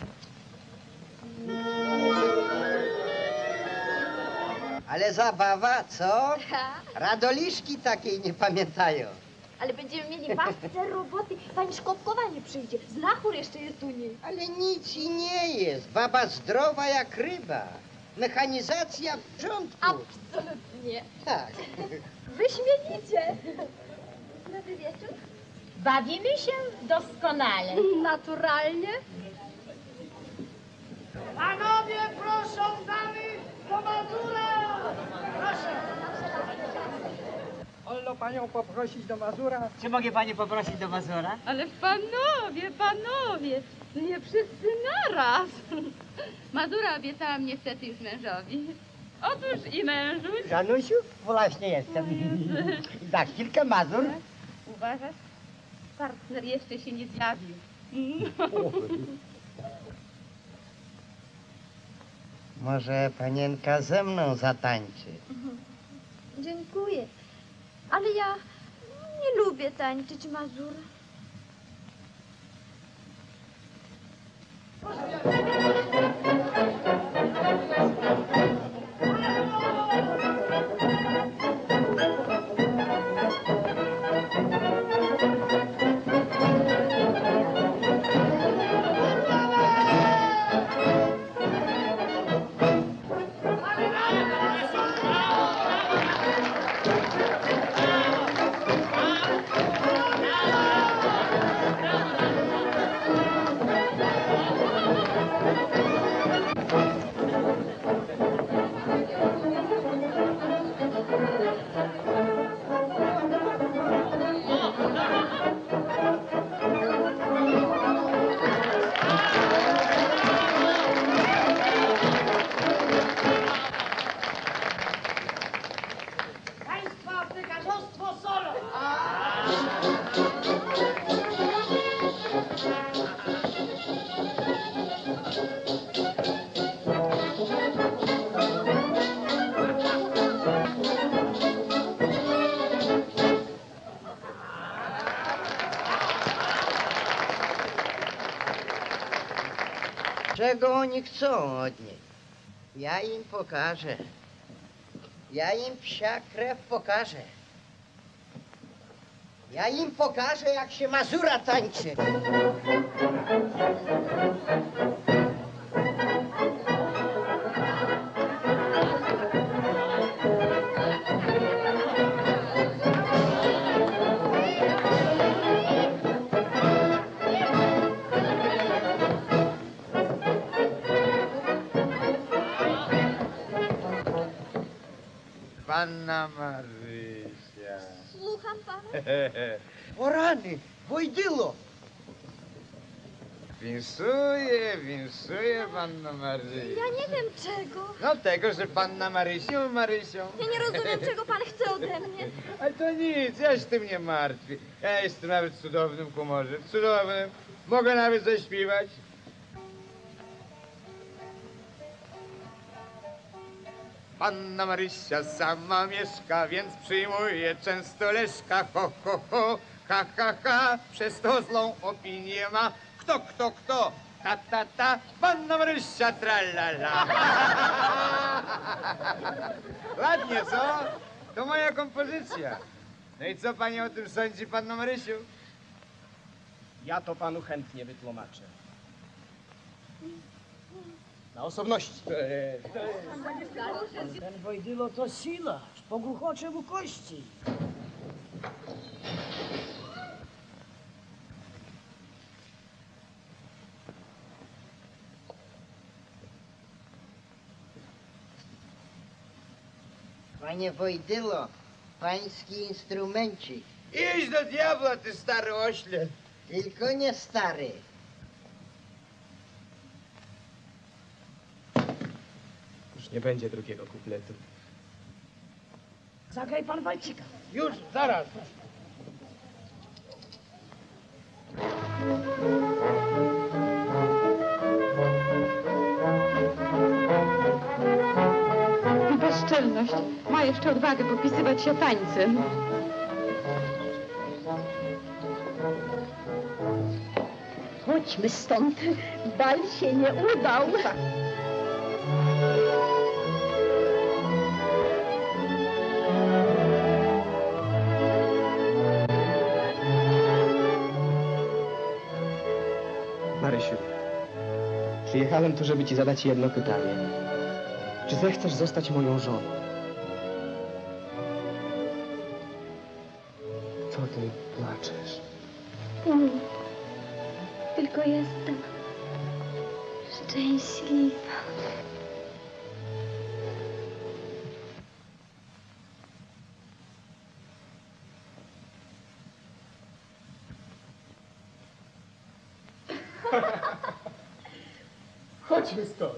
Ale zabawa, co? Radoliszki takiej nie pamiętają. Ale będziemy mieli masę roboty. Pani Szkopkowa nie przyjdzie. Znachór jeszcze jest u niej. Ale nic i nie jest. Baba zdrowa jak ryba. Mechanizacja w porządku. Absolutnie. Tak. Wyśmienicie. Dobry wieczór. Bawimy się doskonale. Naturalnie. Panowie, proszę damy do Mazura! Proszę. Wolno panią poprosić do Mazura? Czy mogę panią poprosić do Mazura? Ale panowie, nie wszyscy naraz. Mazura obiecałam niestety już mężowi. Otóż i mężuś. Żanusiu, właśnie jestem. Za chwilkę Mazur. Uważasz? Partner jeszcze się nie zjawił. Może panienka ze mną zatańczy? Dziękuję. Ale ja nie lubię tańczyć Mazura. Czego oni chcą od niej? Ja im pokażę. Ja im psia krew pokażę. Ja im pokażę, jak się mazura tańczy. Panna Marysia. Słucham pana. O rany, Wojdylo! Winszuję, Panna Marysia. Ja nie wiem czego. No tego, że Panna Marysią. Ja nie rozumiem, czego pan chce ode mnie. Ale to nic, ja się tym nie martwię. Ja jestem nawet cudownym humorzem, cudownym. Mogę nawet zaśpiewać. Panna Marysia sama mieszka, więc przyjmuje często Leszka. Ho, ho, ho, ha, ha, ha, przez to złą opinię ma. Kto? Ta, Panna Marysia, tralala. Ładnie, co? To moja kompozycja. No i co pani o tym sądzi, Panno Marysiu? Ja to panu chętnie wytłumaczę. Na osobności. Ten Wojdylo to siła, pogruchocze mu kości. Panie Wojdylo, pański instrumencik. Idź do diabła, ty stary ośle. Tylko nie stary. Już nie będzie drugiego kupletu. Zagraj pan walczyka. Już, zaraz. Bezczelność. Ma jeszcze odwagę popisywać się tańcem. Chodźmy stąd. Bal się nie udał. Marysiu, przyjechałem tu, żeby ci zadać jedno pytanie. Czy zechcesz zostać moją żoną? Co ty płaczesz? Tylko jestem szczęśliwa. Chodźmy stąd.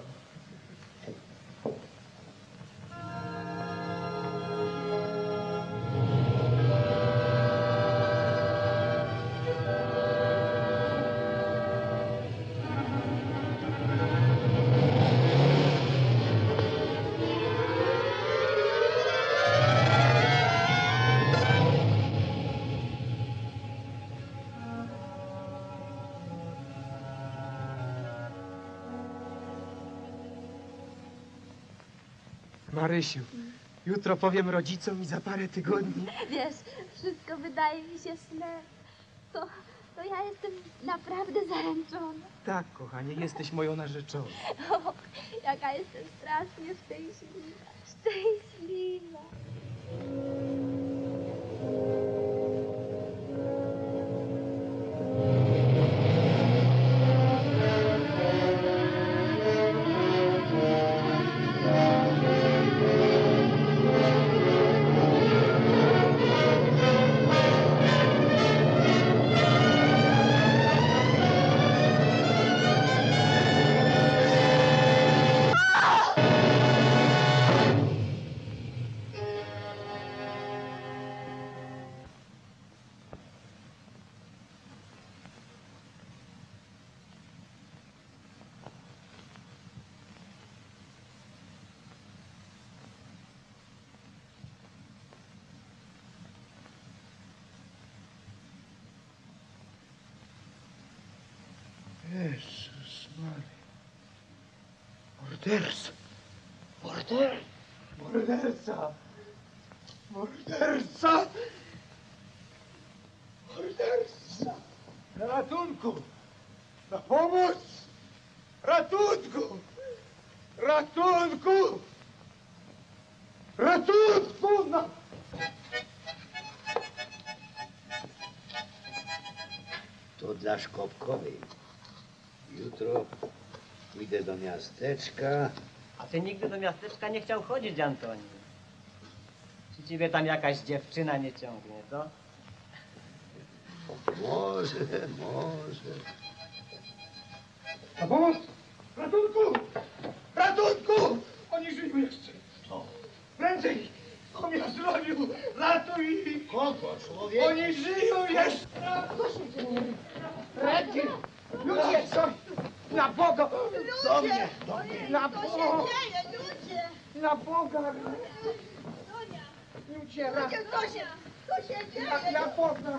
Marysiu, jutro powiem rodzicom i za parę tygodni. Wiesz, wszystko wydaje mi się snem. To ja jestem naprawdę zaręczona. Tak, kochanie, jesteś moją narzeczoną. O, jaka jestem strasznie szczęśliwa. Szczęśliwa. Morderca! Morderca! Morderca! Morderca! Morderca! Na ratunku! Na pomoc! Ratunku! Ratunku! Ratunku! Na... To dla Szkopkowej. Jutro pójdę do miasteczka. A ty nigdy do miasteczka nie chciał chodzić, Antoni. Czy ciebie tam jakaś dziewczyna nie ciągnie, to? Może, może. Na pomoc! Ratunku! Ratunku! Oni żyją jeszcze! Co? Prędzej! On mnie zrobił! Ratuj ich! Kogo, człowiek? Oni żyją jeszcze! Co się dzieje? Rety! Ludzie! Co? Na Boga! Do mnie, do mnie! Na Co Boga! się dzieje, ludzie? Na Boga! Sonia! Ludzie, raz! Ludzie, Zosia! Co się dzieje? Na Boga!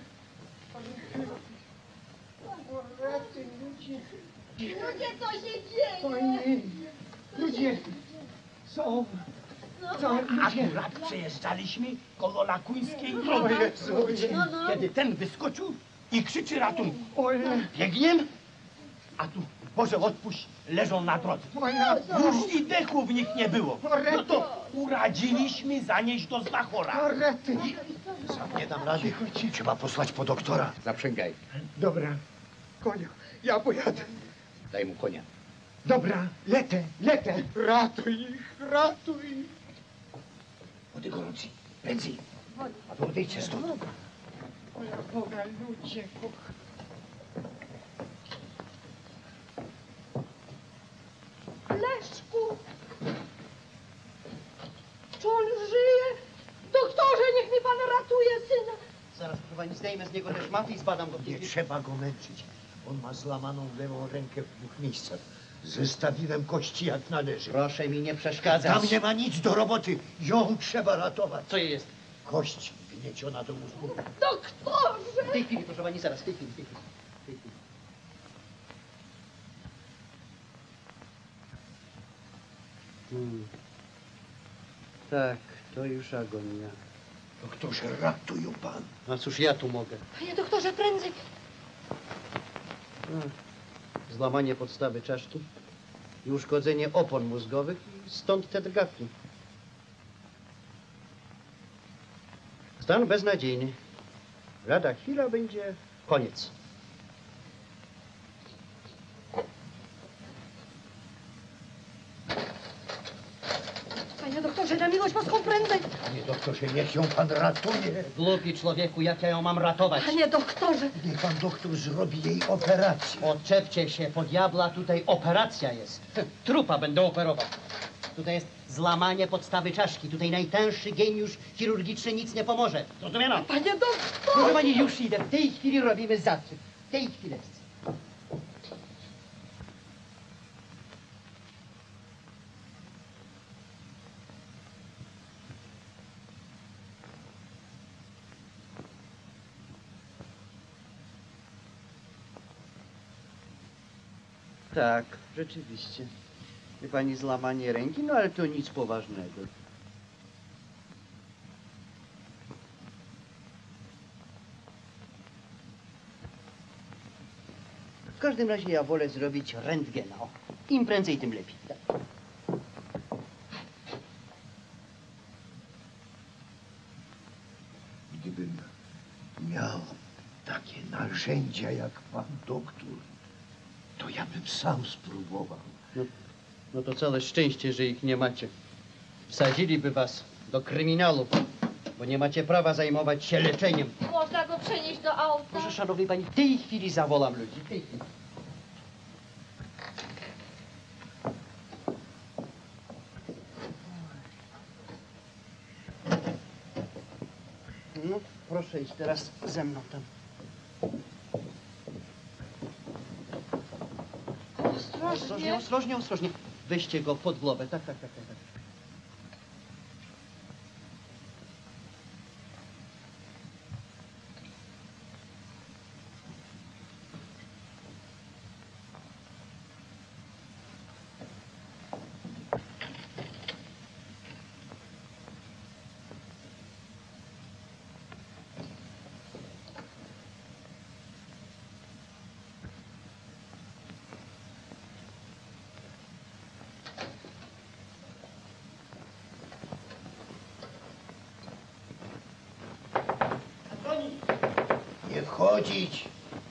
Rety, ludzie! Ludzie, co się dzieje? Oni... Ludzie! Są... Co? Akurat przejeżdżaliśmy koło lakuńskiej O drogi, Jezu! kiedy ten wyskoczył i krzyczy ratunku. Ojej! Biegiem, a tu, Boże odpuść, leżą na drodze. Moja... Już i dechu w nich nie było. No to uradziliśmy zanieść do znachora. Rety! Sam nie dam rady. Trzeba posłać po doktora. Zaprzęgaj. Dobra. Konia, ja pojadę. Daj mu konia. Dobra, lecę, lecę. Ratuj ich, ratuj. Wody gorącej. Prędzej. A wy odejdźcie stąd. Moja Boga, ludzie, kocha. Leszku! Czy on żyje? Doktorze, niech mi pan ratuje syna. Zaraz, proszę, zdejmę z niego te szmaty i zbadam go. Nie trzeba go męczyć. On ma złamaną lewą rękę w 2 miejscach. Zestawiłem kości jak należy. Proszę mi nie przeszkadzać. Tam nie ma nic do roboty. Ją trzeba ratować. Co jest? Kość wgnieciona do mózgu. Doktorze! W tej chwili, proszę pani, zaraz, w tej chwili, w tej chwili. W tej chwili. Tak, to już agonia. Doktorze, ratuj ją pan. A cóż ja tu mogę? Panie doktorze, prędzej! Złamanie podstawy czaszki i uszkodzenie opon mózgowych, stąd te drgawki. Stan beznadziejny. Lada chwila będzie koniec. Panie doktorze, na miłość boską, prędzej! Panie doktorze, niech ją pan ratuje. Głupi człowieku, jak ja ją mam ratować? Panie doktorze! Niech pan doktor zrobi jej operację. Odczepcie się, po diabla, tutaj operacja jest. Trupa będę operował. Tutaj jest złamanie podstawy czaszki. Tutaj najtęższy geniusz chirurgiczny nic nie pomoże. Zrozumiano? Panie doktorze! Proszę pani, już idę. W tej chwili robimy zastrzyk. W tej chwili. Tak, rzeczywiście. Wie pani, złamanie ręki, no ale to nic poważnego. W każdym razie ja wolę zrobić rentgena. O, im prędzej, tym lepiej. Tak. Gdybym miał takie narzędzia jak pan doktor, to ja bym sam spróbował. No to całe szczęście, że ich nie macie. Wsadziliby was do kryminalu, bo nie macie prawa zajmować się leczeniem. Można go przenieść do auta? Proszę, szanownej pani, w tej chwili zawołam ludzi. W tej chwili. No, proszę iść teraz ze mną tam. Ostrożnie, ostrożnie, ostrożnie. Weźcie go pod głowę. Tak, tak, tak, tak. tak. Wchodzić.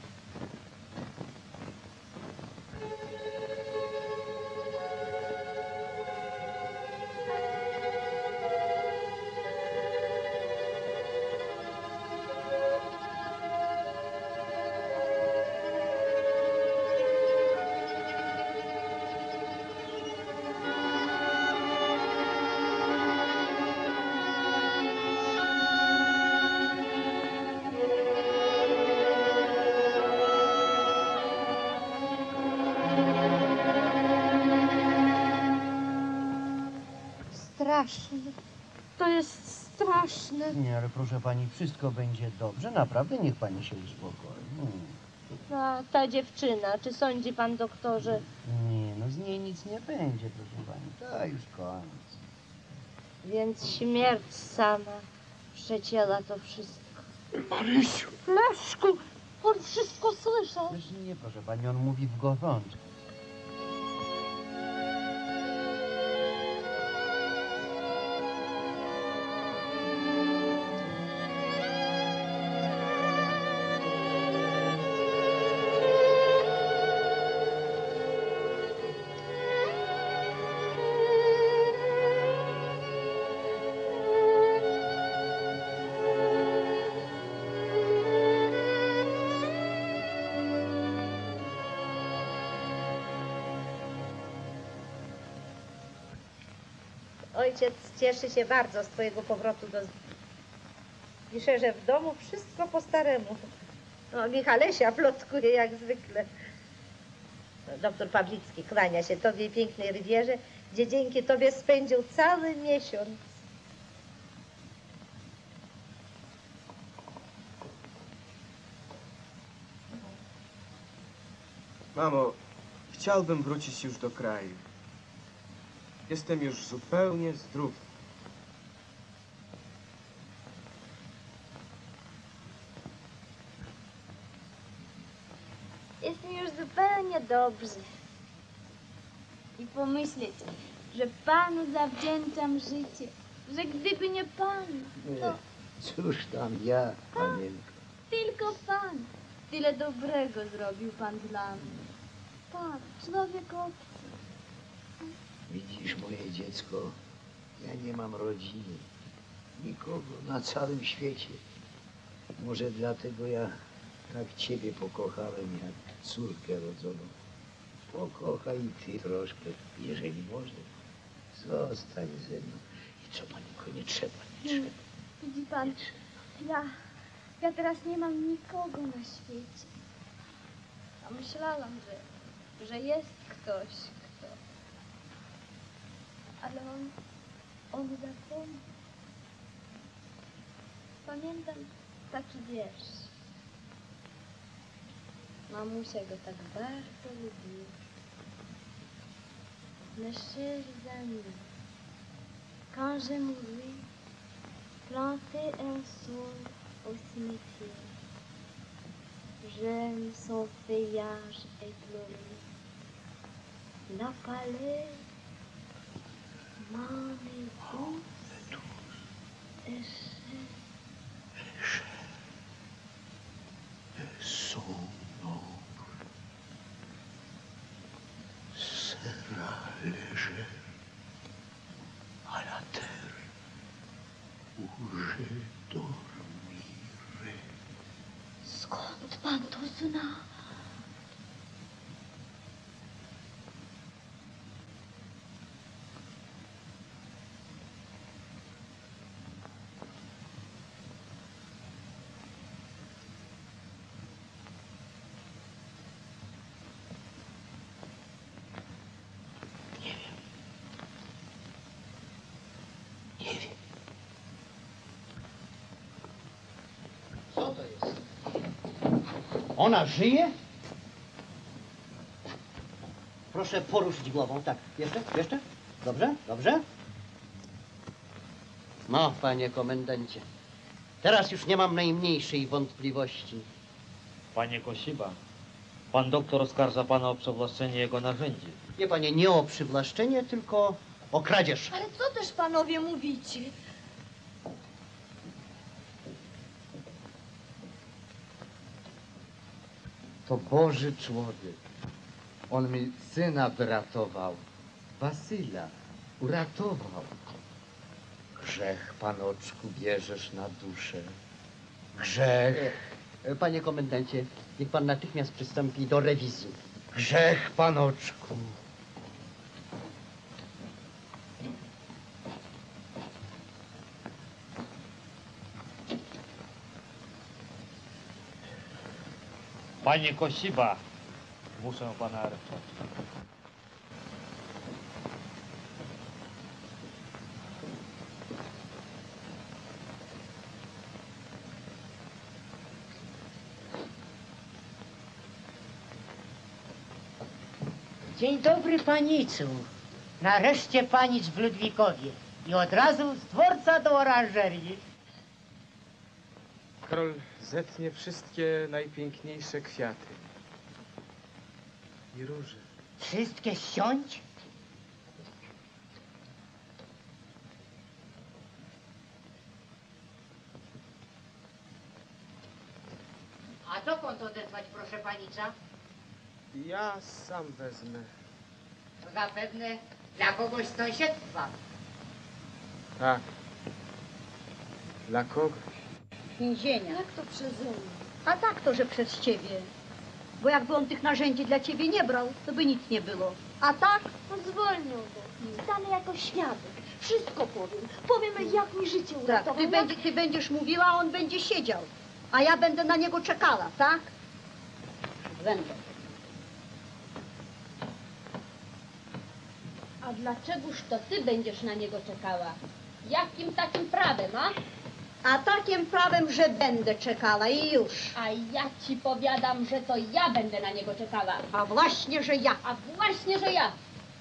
Straszne. To jest straszne. Nie, ale proszę pani, wszystko będzie dobrze. Naprawdę, niech pani się uspokoi. A ta dziewczyna, czy sądzi pan, doktorze? Nie, no z niej nic nie będzie, proszę pani. To już koniec. Więc śmierć sama przecięła to wszystko. Marysiu! Leszku, on wszystko słyszał. Nie, proszę pani, on mówi w gorączce. Ojciec cieszy się bardzo z twojego powrotu do... Pisze, że w domu wszystko po staremu. No, Michalesia plotkuje jak zwykle. Doktor Pawlicki kłania się tobie i pięknej Rywierze, gdzie dzięki tobie spędził cały miesiąc. Mamo, chciałbym wrócić już do kraju. Jestem już zupełnie zdrów. Jest mi już zupełnie dobrze. I pomyśleć, że Panu zawdzięczam życie, że gdyby nie Pan, to Cóż tam ja, panienko. tylko Pan. Tyle dobrego zrobił Pan dla mnie. Pan, człowiek obcy. Widzisz, moje dziecko, ja nie mam rodziny. Nikogo na całym świecie. Może dlatego ja tak ciebie pokochałem jak córkę rodzoną. Pokochaj i ty troszkę, jeżeli możesz. Zostań ze mną. I co, panienko, nie trzeba, nie trzeba. Widzi Pan, ja teraz nie mam nikogo na świecie. A myślałam, że jest ktoś, kto... Ale on zapomniał. Pamiętam taki wiersz. Mamusia go tak bardzo lubiła. Mes chers amis, quand je mourrai, plantez un sol au cimetière. J'aime son feuillage éploré. La palais, mon douce et chère. Son ombre sera légère à la terre où je dormirai. Skąd Pan to zna? Co to jest? Ona żyje? Proszę poruszyć głową. Tak, jeszcze? Dobrze? No, panie komendancie. Teraz już nie mam najmniejszej wątpliwości. Panie Kosiba, pan doktor oskarża pana o przywłaszczenie jego narzędzi. Nie, panie, nie o przywłaszczenie, tylko o kradzież. Ale co też panowie mówicie? To Boży człowiek. On mi syna wyratował. Wasyla. Uratował. Grzech, panoczku, bierzesz na duszę. Grzech. Panie komendancie, niech pan natychmiast przystąpi do rewizji. Grzech, panoczku. Panie Kosiba, muszę pana aresztować. Dzień dobry panicu. Nareszcie panic w Ludwikowie. I od razu z dworca do oranżerii. Karol zetnie wszystkie najpiękniejsze kwiaty. I róże. Wszystkie ściąć? A dokąd odesłać, proszę panica? Ja sam wezmę. To zapewne dla kogoś z sąsiedztwa. Tak. Dla kogoś. Więzienia. Jak to przeze mnie? A tak to, że przez ciebie. Bo jakby on tych narzędzi dla ciebie nie brał, to by nic nie było. A tak? No zwolnią go. Stanę jako świadek. Wszystko powiem. Powiemy, jak mi życie Tak, uratował. ty będziesz mówiła, a on będzie siedział. A ja będę na niego czekała, tak? Będę. A dlaczegoż to ty będziesz na niego czekała? Jakim takim prawem, a? A takim prawem, że będę czekała i już. A ja ci powiadam, że to ja będę na niego czekała. A właśnie, że ja. A właśnie, że ja.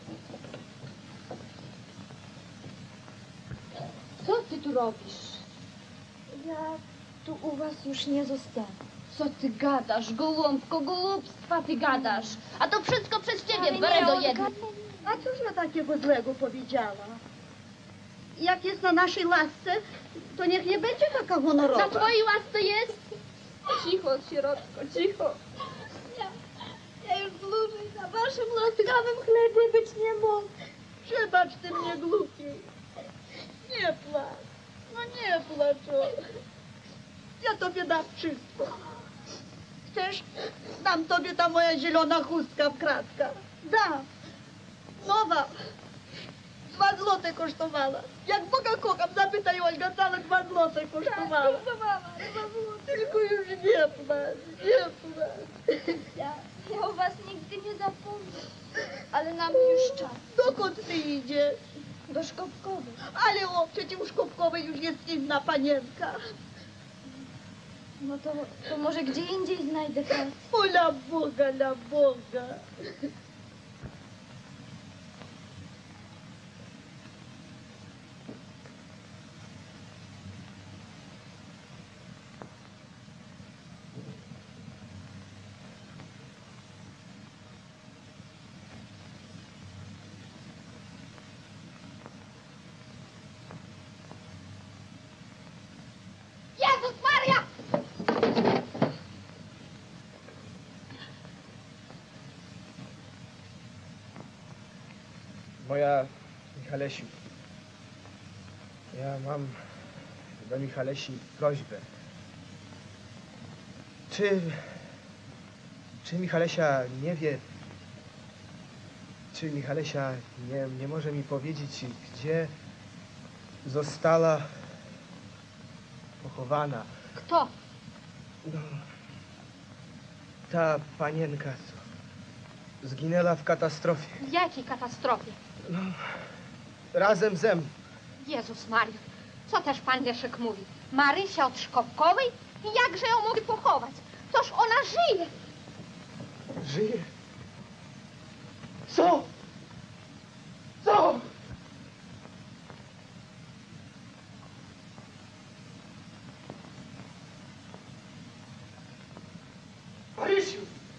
Co ty tu robisz? Ja tu u was już nie zostanę. Co ty gadasz, gołąbko, głupstwa ty gadasz. A to wszystko przez ciebie, Ale wredo nie, jedno. A cóż ja takiego złego powiedziała? Jak jest na naszej lasce, to niech nie będzie taka honorowa. Na twojej łasce jest? Cicho, sierotko, cicho. Ja już dłużej na waszym łaskawym chlebie być nie mogę. Przebacz ty mnie, głupi. Nie płacz. No nie płacz. Ja tobie dam wszystko. Chcesz? Dam tobie ta moja zielona chustka w kratkach. Dam. Nowa. 2 złote kosztowała. Jak Boga kocham, zapytaj Olga, całe 2 złote kosztowała. Tylko już nie płacz, nie płacz. Ja o was nigdy nie zapomnę. Ale na mnie już czas. Dokąd ty idziesz? Do Szkopkowej. Ale o, przecież u Szkopkowej już jest inna panienka. No to może gdzie indziej znajdę pracę. O, na Boga, na Boga. Jezus Maria! Moja Michalesiu. Ja mam do Michalesi prośbę. Czy Michalesia nie wie, czy Michalesia nie może mi powiedzieć, gdzie została pochowana? Kto? No, ta panienka, co zginęła w katastrofie. W jakiej katastrofie? No, razem ze mną. Jezus Maria, co też pan Leszek mówi? Marysia od Szkopkowej? I jakże ją mogli pochować? Toż ona żyje. Żyje? Co? Co? Marysiu!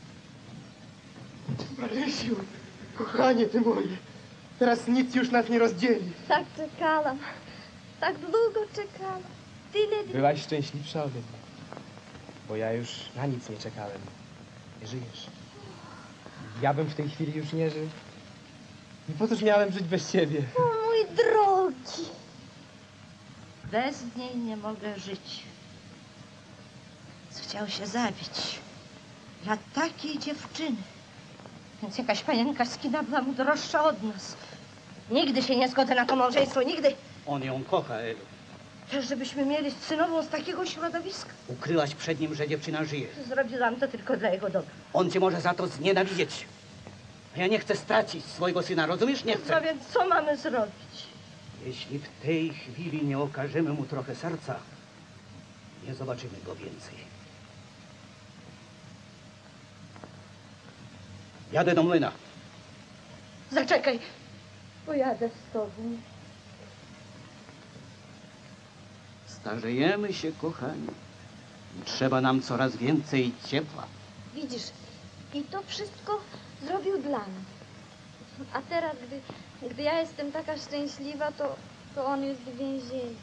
Marysiu! Kochanie ty moje! Teraz nic już nas nie rozdzieli. Tak czekałam. Tak długo czekałam. Tyle dni. Byłaś szczęśliwsza ode mnie, bo ja już na nic nie czekałem. Nie żyjesz. Ja bym w tej chwili już nie żył. I po cóż miałem żyć bez ciebie? O mój drogi. Bez niej nie mogę żyć. Chciał się zabić. Dla takiej dziewczyny. Więc jakaś panienka z kina była mu droższa od nas. Nigdy się nie zgodzę na to małżeństwo, nigdy. On ją kocha, Elu. Też żebyśmy mieli synową z takiego środowiska. Ukryłaś przed nim, że dziewczyna żyje. Zrobiłam to tylko dla jego dobra. On cię może za to znienawidzieć. A ja nie chcę stracić swojego syna, rozumiesz? Nie chcę. No więc co mamy zrobić? Jeśli w tej chwili nie okażemy mu trochę serca, nie zobaczymy go więcej. Jadę do młyna. Zaczekaj. Pojadę z tobą. Starzejemy się, kochani. I trzeba nam coraz więcej ciepła. Widzisz, i to wszystko zrobił dla mnie. A teraz, gdy ja jestem taka szczęśliwa, to on jest w więzieniu.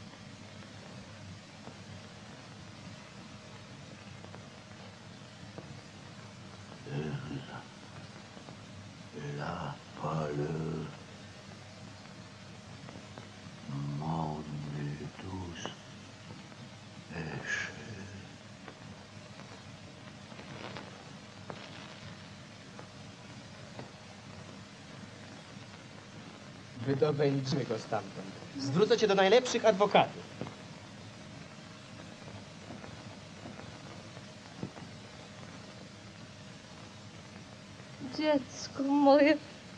La pâleur, mon douce péché. Wydobędźmy go stamtąd. Zwrócę cię do najlepszych adwokatów. Dziecko moje.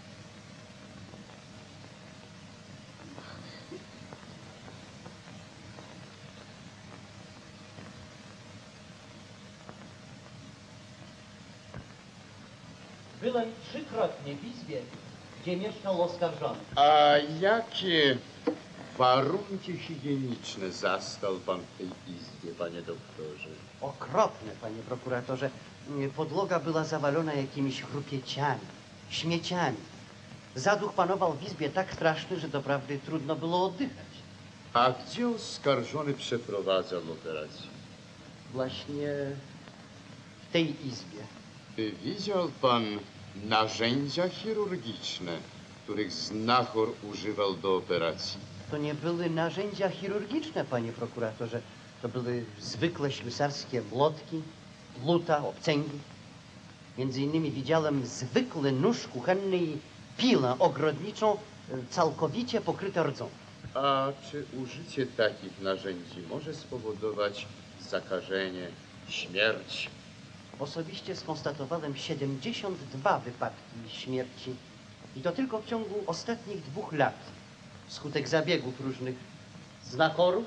Byłem trzykrotnie w izbie, gdzie mieszkał oskarżony. A jakie warunki higieniczne zastał pan w tej izbie, panie doktorze? Okropne, panie prokuratorze. Podłoga była zawalona jakimiś chrupieciami, śmieciami. Zaduch panował w izbie tak straszny, że doprawdy trudno było oddychać. A gdzie oskarżony przeprowadzał operację? Właśnie w tej izbie. Widział pan narzędzia chirurgiczne, których znachor używał do operacji? To nie były narzędzia chirurgiczne, panie prokuratorze. To były zwykłe ślusarskie młotki, dłuta, obcęgi. Między innymi widziałem zwykły nóż kuchenny i pilę ogrodniczą, całkowicie pokryte rdzą. A czy użycie takich narzędzi może spowodować zakażenie, śmierć? Osobiście skonstatowałem 72 wypadki śmierci i to tylko w ciągu ostatnich 2 lat. Wskutek zabiegów różnych znakorów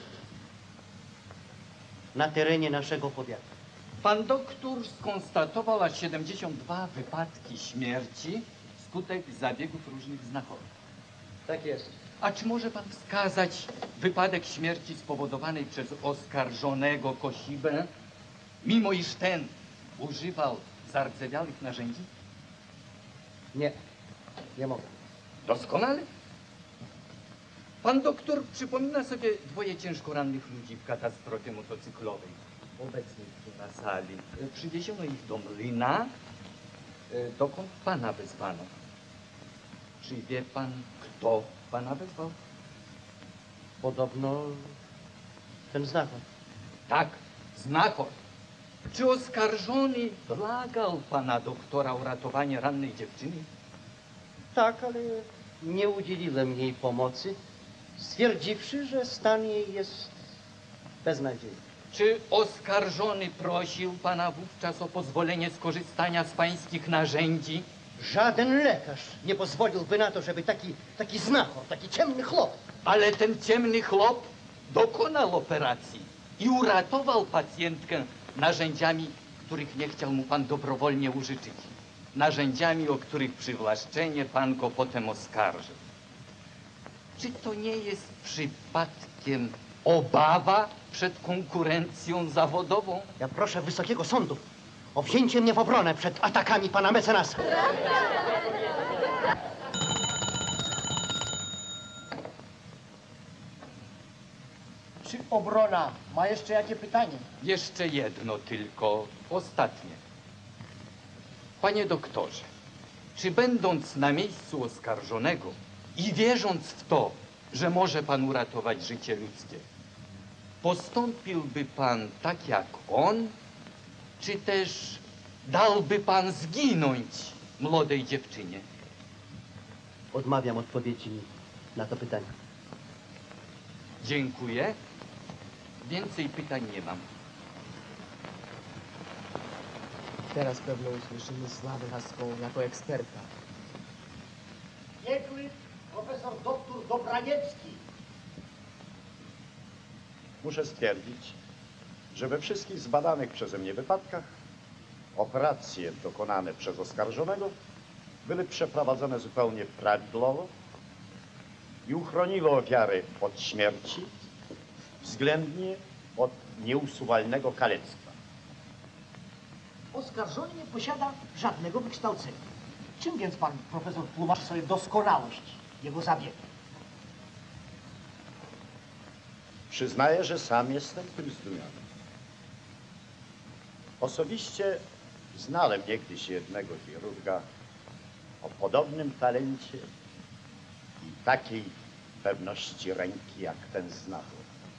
na terenie naszego powiatu. Pan doktor skonstatował aż 72 wypadki śmierci wskutek zabiegów różnych znaków. Tak jest. A czy może pan wskazać wypadek śmierci spowodowanej przez oskarżonego Kosibę, mimo iż ten używał zardzewiałych narzędzi? Nie, nie mogę. Doskonale. Pan doktor przypomina sobie 2 ciężko rannych ludzi w katastrofie motocyklowej. Obecnych tu na sali. Przywieziono ich do młyna, dokąd pana wezwano. Czy wie pan, kto pana wezwał? Podobno ten znachor. Tak, znachor. Czy oskarżony błagał pana doktora o ratowanie rannej dziewczyny? Tak, ale nie udzieliłem jej pomocy, stwierdziwszy, że stan jej jest beznadziejny. Czy oskarżony prosił pana wówczas o pozwolenie skorzystania z pańskich narzędzi? Żaden lekarz nie pozwoliłby na to, żeby taki znachor, taki ciemny chłop. Ale ten ciemny chłop dokonał operacji i uratował pacjentkę narzędziami, których nie chciał mu pan dobrowolnie użyczyć. Narzędziami, o których przywłaszczenie pan go potem oskarżył. Czy to nie jest przypadkiem obawa przed konkurencją zawodową? Ja proszę Wysokiego Sądu o wzięcie mnie w obronę przed atakami pana mecenasa. Czy obrona ma jeszcze jakie pytanie? Jeszcze jedno tylko, ostatnie. Panie doktorze, czy będąc na miejscu oskarżonego i wierząc w to, że może pan uratować życie ludzkie, postąpiłby pan tak jak on, czy też dałby pan zginąć młodej dziewczynie? Odmawiam odpowiedzi na to pytanie. Dziękuję. Więcej pytań nie mam. Teraz pewno usłyszymy sławę Haską jako eksperta. Biegły profesor doktor Dobraniecki. Muszę stwierdzić, że we wszystkich zbadanych przeze mnie wypadkach operacje dokonane przez oskarżonego były przeprowadzone zupełnie prawidłowo i uchroniły ofiary od śmierci, względnie od nieusuwalnego kalectwa. Oskarżony nie posiada żadnego wykształcenia. Czym więc pan profesor tłumaczy sobie doskonałość jego zabiegu? Przyznaję, że sam jestem tym zdumiony. Osobiście znałem niegdyś jednego chirurga o podobnym talencie i takiej pewności ręki jak ten znachor.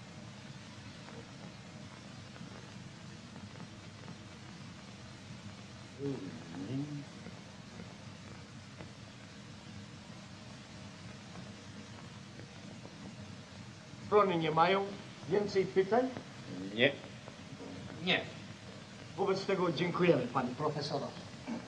Strony nie mają więcej pytań? Nie. Nie. Wobec tego dziękujemy panu profesorowi.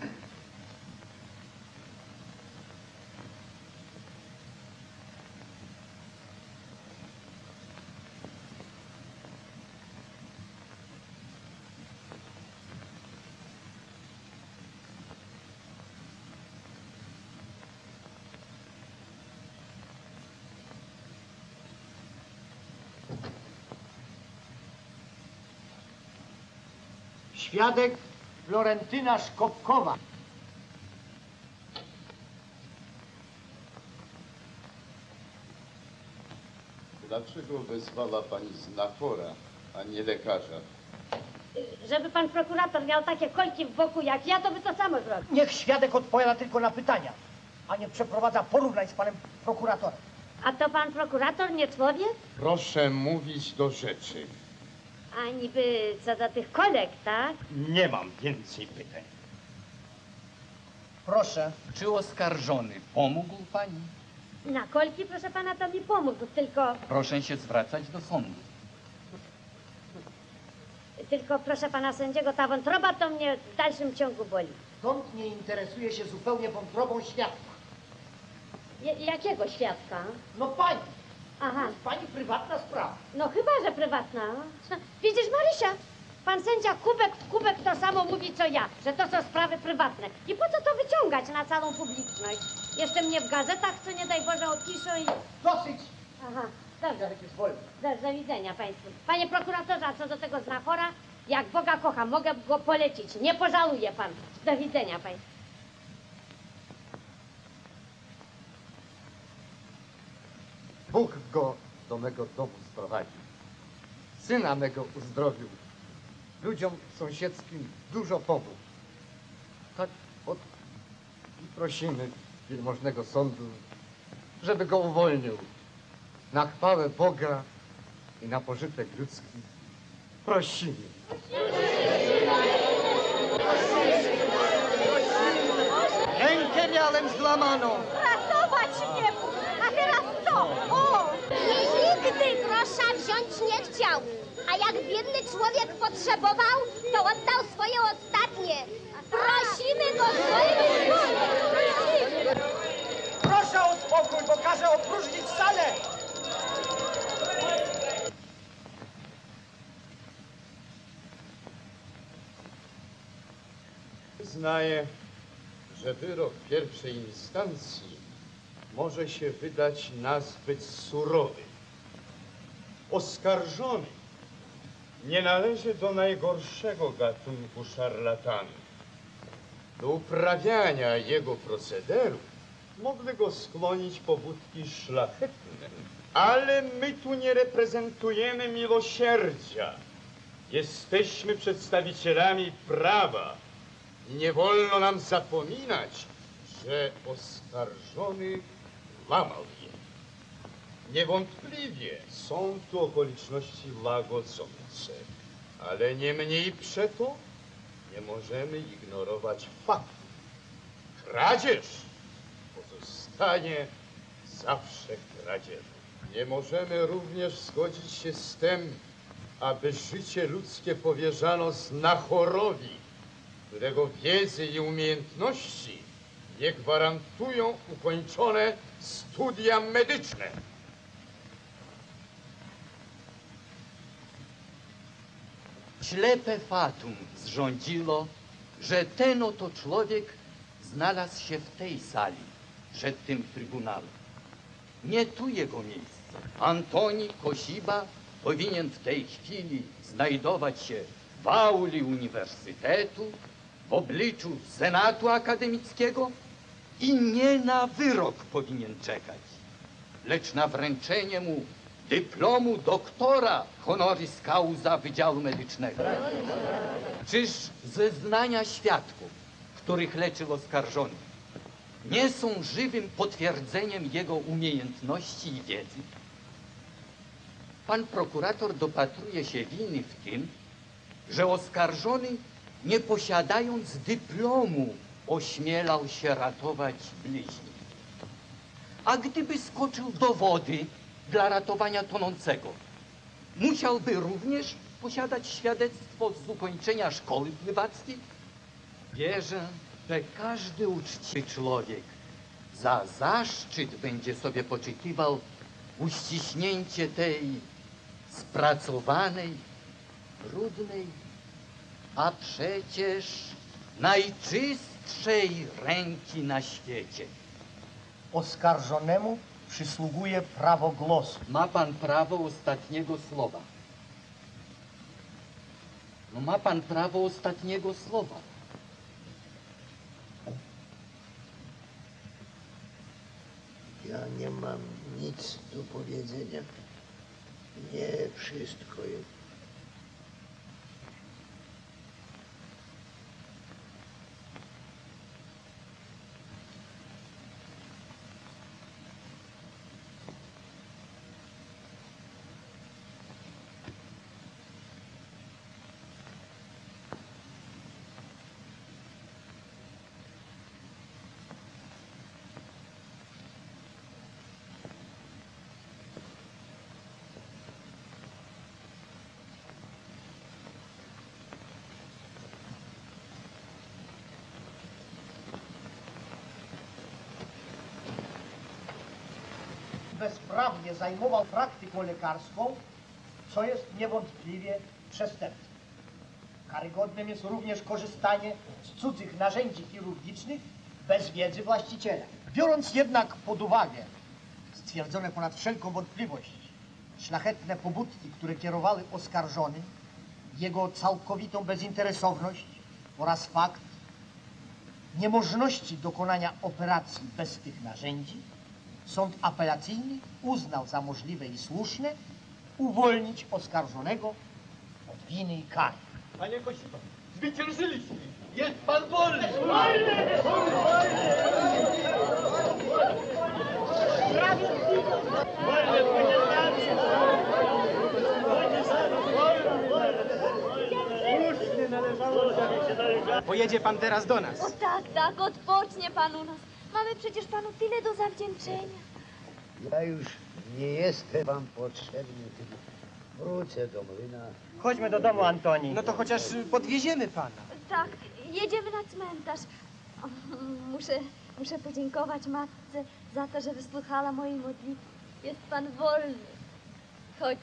Świadek Florentyna Szkopkowa. Dlaczego wezwała pani znachora, a nie lekarza? Żeby pan prokurator miał takie kolki w boku jak ja, to by to samo zrobił. Niech świadek odpowiada tylko na pytania, a nie przeprowadza porównań z panem prokuratorem. A to pan prokurator nie człowiek? Proszę mówić do rzeczy. A niby co do tych kolek, tak? Nie mam więcej pytań. Proszę. Czy oskarżony pomógł pani? Na kolki, proszę pana, to mi pomógł, Proszę się zwracać do sądu. tylko proszę pana sędziego, ta wątroba to mnie w dalszym ciągu boli. Sąd nie interesuje się zupełnie wątrobą świadka. Jakiego świadka? No pani. Aha. To jest pani prywatna sprawa. No chyba, że prywatna. Widzisz, Marysia, pan sędzia Kubek w kubek to samo mówi, co ja, że to są sprawy prywatne. I po co to wyciągać na całą publiczność? Jeszcze mnie w gazetach, co nie daj Boże, opiszą i... Dosyć! Aha, dobrze. Jest wolny. Do widzenia państwu. Panie prokuratorze, a co do tego znachora, jak Boga kocham, mogę go polecić. Nie pożałuje pan. Do widzenia państwu. Bóg go do mego domu sprowadził. Syna mego uzdrowił. Ludziom sąsiedzkim dużo pomógł. Tak od i prosimy wielmożnego sądu, żeby go uwolnił. Na chwałę Boga i na pożytek ludzki prosimy. Rękę miałem złamaną. Ratować mnie mógł, a teraz co? O! Nigdy grosza wziąć nie chciał. A jak biedny człowiek potrzebował, to oddał swoje ostatnie. Prosimy go swoim słowem. Proszę o spokój, bo każę opróżnić salę. Przyznaję, że wyrok pierwszej instancji może się wydać nazbyt surowy. Oskarżony nie należy do najgorszego gatunku szarlatanów. Do uprawiania jego procederu mogły go skłonić pobudki szlachetne. Ale my tu nie reprezentujemy miłosierdzia. Jesteśmy przedstawicielami prawa. Nie wolno nam zapominać, że oskarżony łamał je. Niewątpliwie są tu okoliczności łagodzące, ale niemniej przeto nie możemy ignorować faktu. Kradzież pozostanie zawsze kradzieżą. Nie możemy również zgodzić się z tym, aby życie ludzkie powierzano znachorowi, którego wiedzy i umiejętności nie gwarantują ukończone studia medyczne. Ślepe fatum zrządziło, że ten oto człowiek znalazł się w tej sali, przed tym trybunałem. Nie tu jego miejsce. Antoni Kosiba powinien w tej chwili znajdować się w auli uniwersytetu, w obliczu Senatu Akademickiego i nie na wyrok powinien czekać, lecz na wręczenie mu dyplomu doktora honoris causa Wydziału Medycznego. Czyż zeznania świadków, których leczył oskarżony, nie są żywym potwierdzeniem jego umiejętności i wiedzy? Pan prokurator dopatruje się winy w tym, że oskarżony, nie posiadając dyplomu, ośmielał się ratować bliźnich. A gdyby skoczył do wody dla ratowania tonącego, musiałby również posiadać świadectwo z ukończenia szkoły pływackiej? Wierzę, że każdy uczciwy człowiek za zaszczyt będzie sobie poczytywał uściśnięcie tej spracowanej, brudnej, a przecież najczystszej ręki na świecie. Oskarżonemu przysługuje prawo głosu. Ma pan prawo ostatniego słowa. No ma pan prawo ostatniego słowa. Ja nie mam nic do powiedzenia. Nie wszystko jest. Bezprawnie zajmował praktyką lekarską, co jest niewątpliwie przestępstwem. Karygodnym jest również korzystanie z cudzych narzędzi chirurgicznych bez wiedzy właściciela. Biorąc jednak pod uwagę stwierdzone ponad wszelką wątpliwość szlachetne pobudki, które kierowały oskarżonym, jego całkowitą bezinteresowność oraz fakt niemożności dokonania operacji bez tych narzędzi, sąd apelacyjny uznał za możliwe i słuszne uwolnić oskarżonego od winy i kary. Panie Kosiba, zwyciężyliśmy! Jest pan wolny! Pojedzie pan teraz do nas. O tak, tak, odpocznie pan u nas. Mamy przecież panu tyle do zawdzięczenia. Ja już nie jestem wam potrzebny, tylko wrócę do młyna. Chodźmy do domu, Antoni. No to chociaż podwieziemy pana. Tak, jedziemy na cmentarz. O, muszę podziękować matce za to, że wysłuchała mojej modlitwy. Jest pan wolny. Chodź.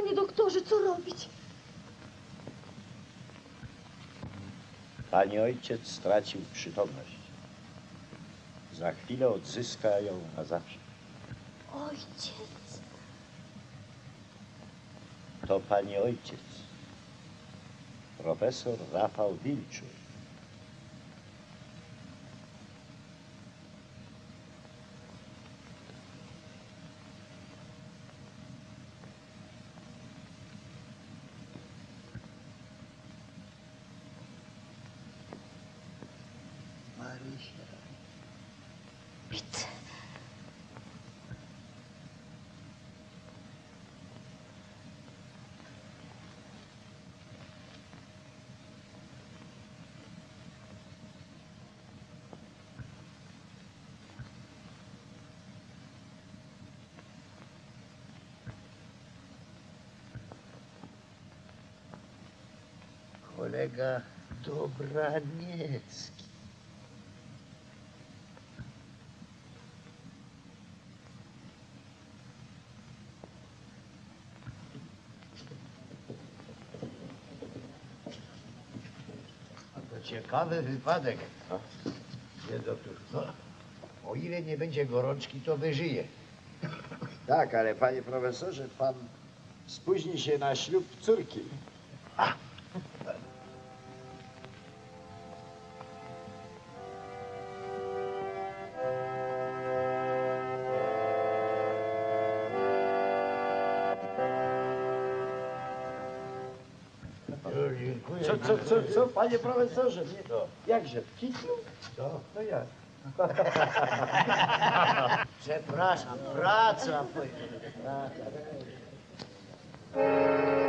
Panie doktorze, co robić? Pani ojciec stracił przytomność. Za chwilę odzyska ją na zawsze. Ojciec. To pani ojciec, profesor Rafał Wilczur. Marysia. Widzę. Kolega Dobraniecki. A to ciekawy wypadek. Nie, doktor. No, o ile nie będzie gorączki, to wyżyje. Tak, ale panie profesorze, pan spóźni się na ślub córki. Dziękuję. Co, panie profesorze? Nie, jakże, w kitlu? Co? No jak? Przepraszam, praca. Praca.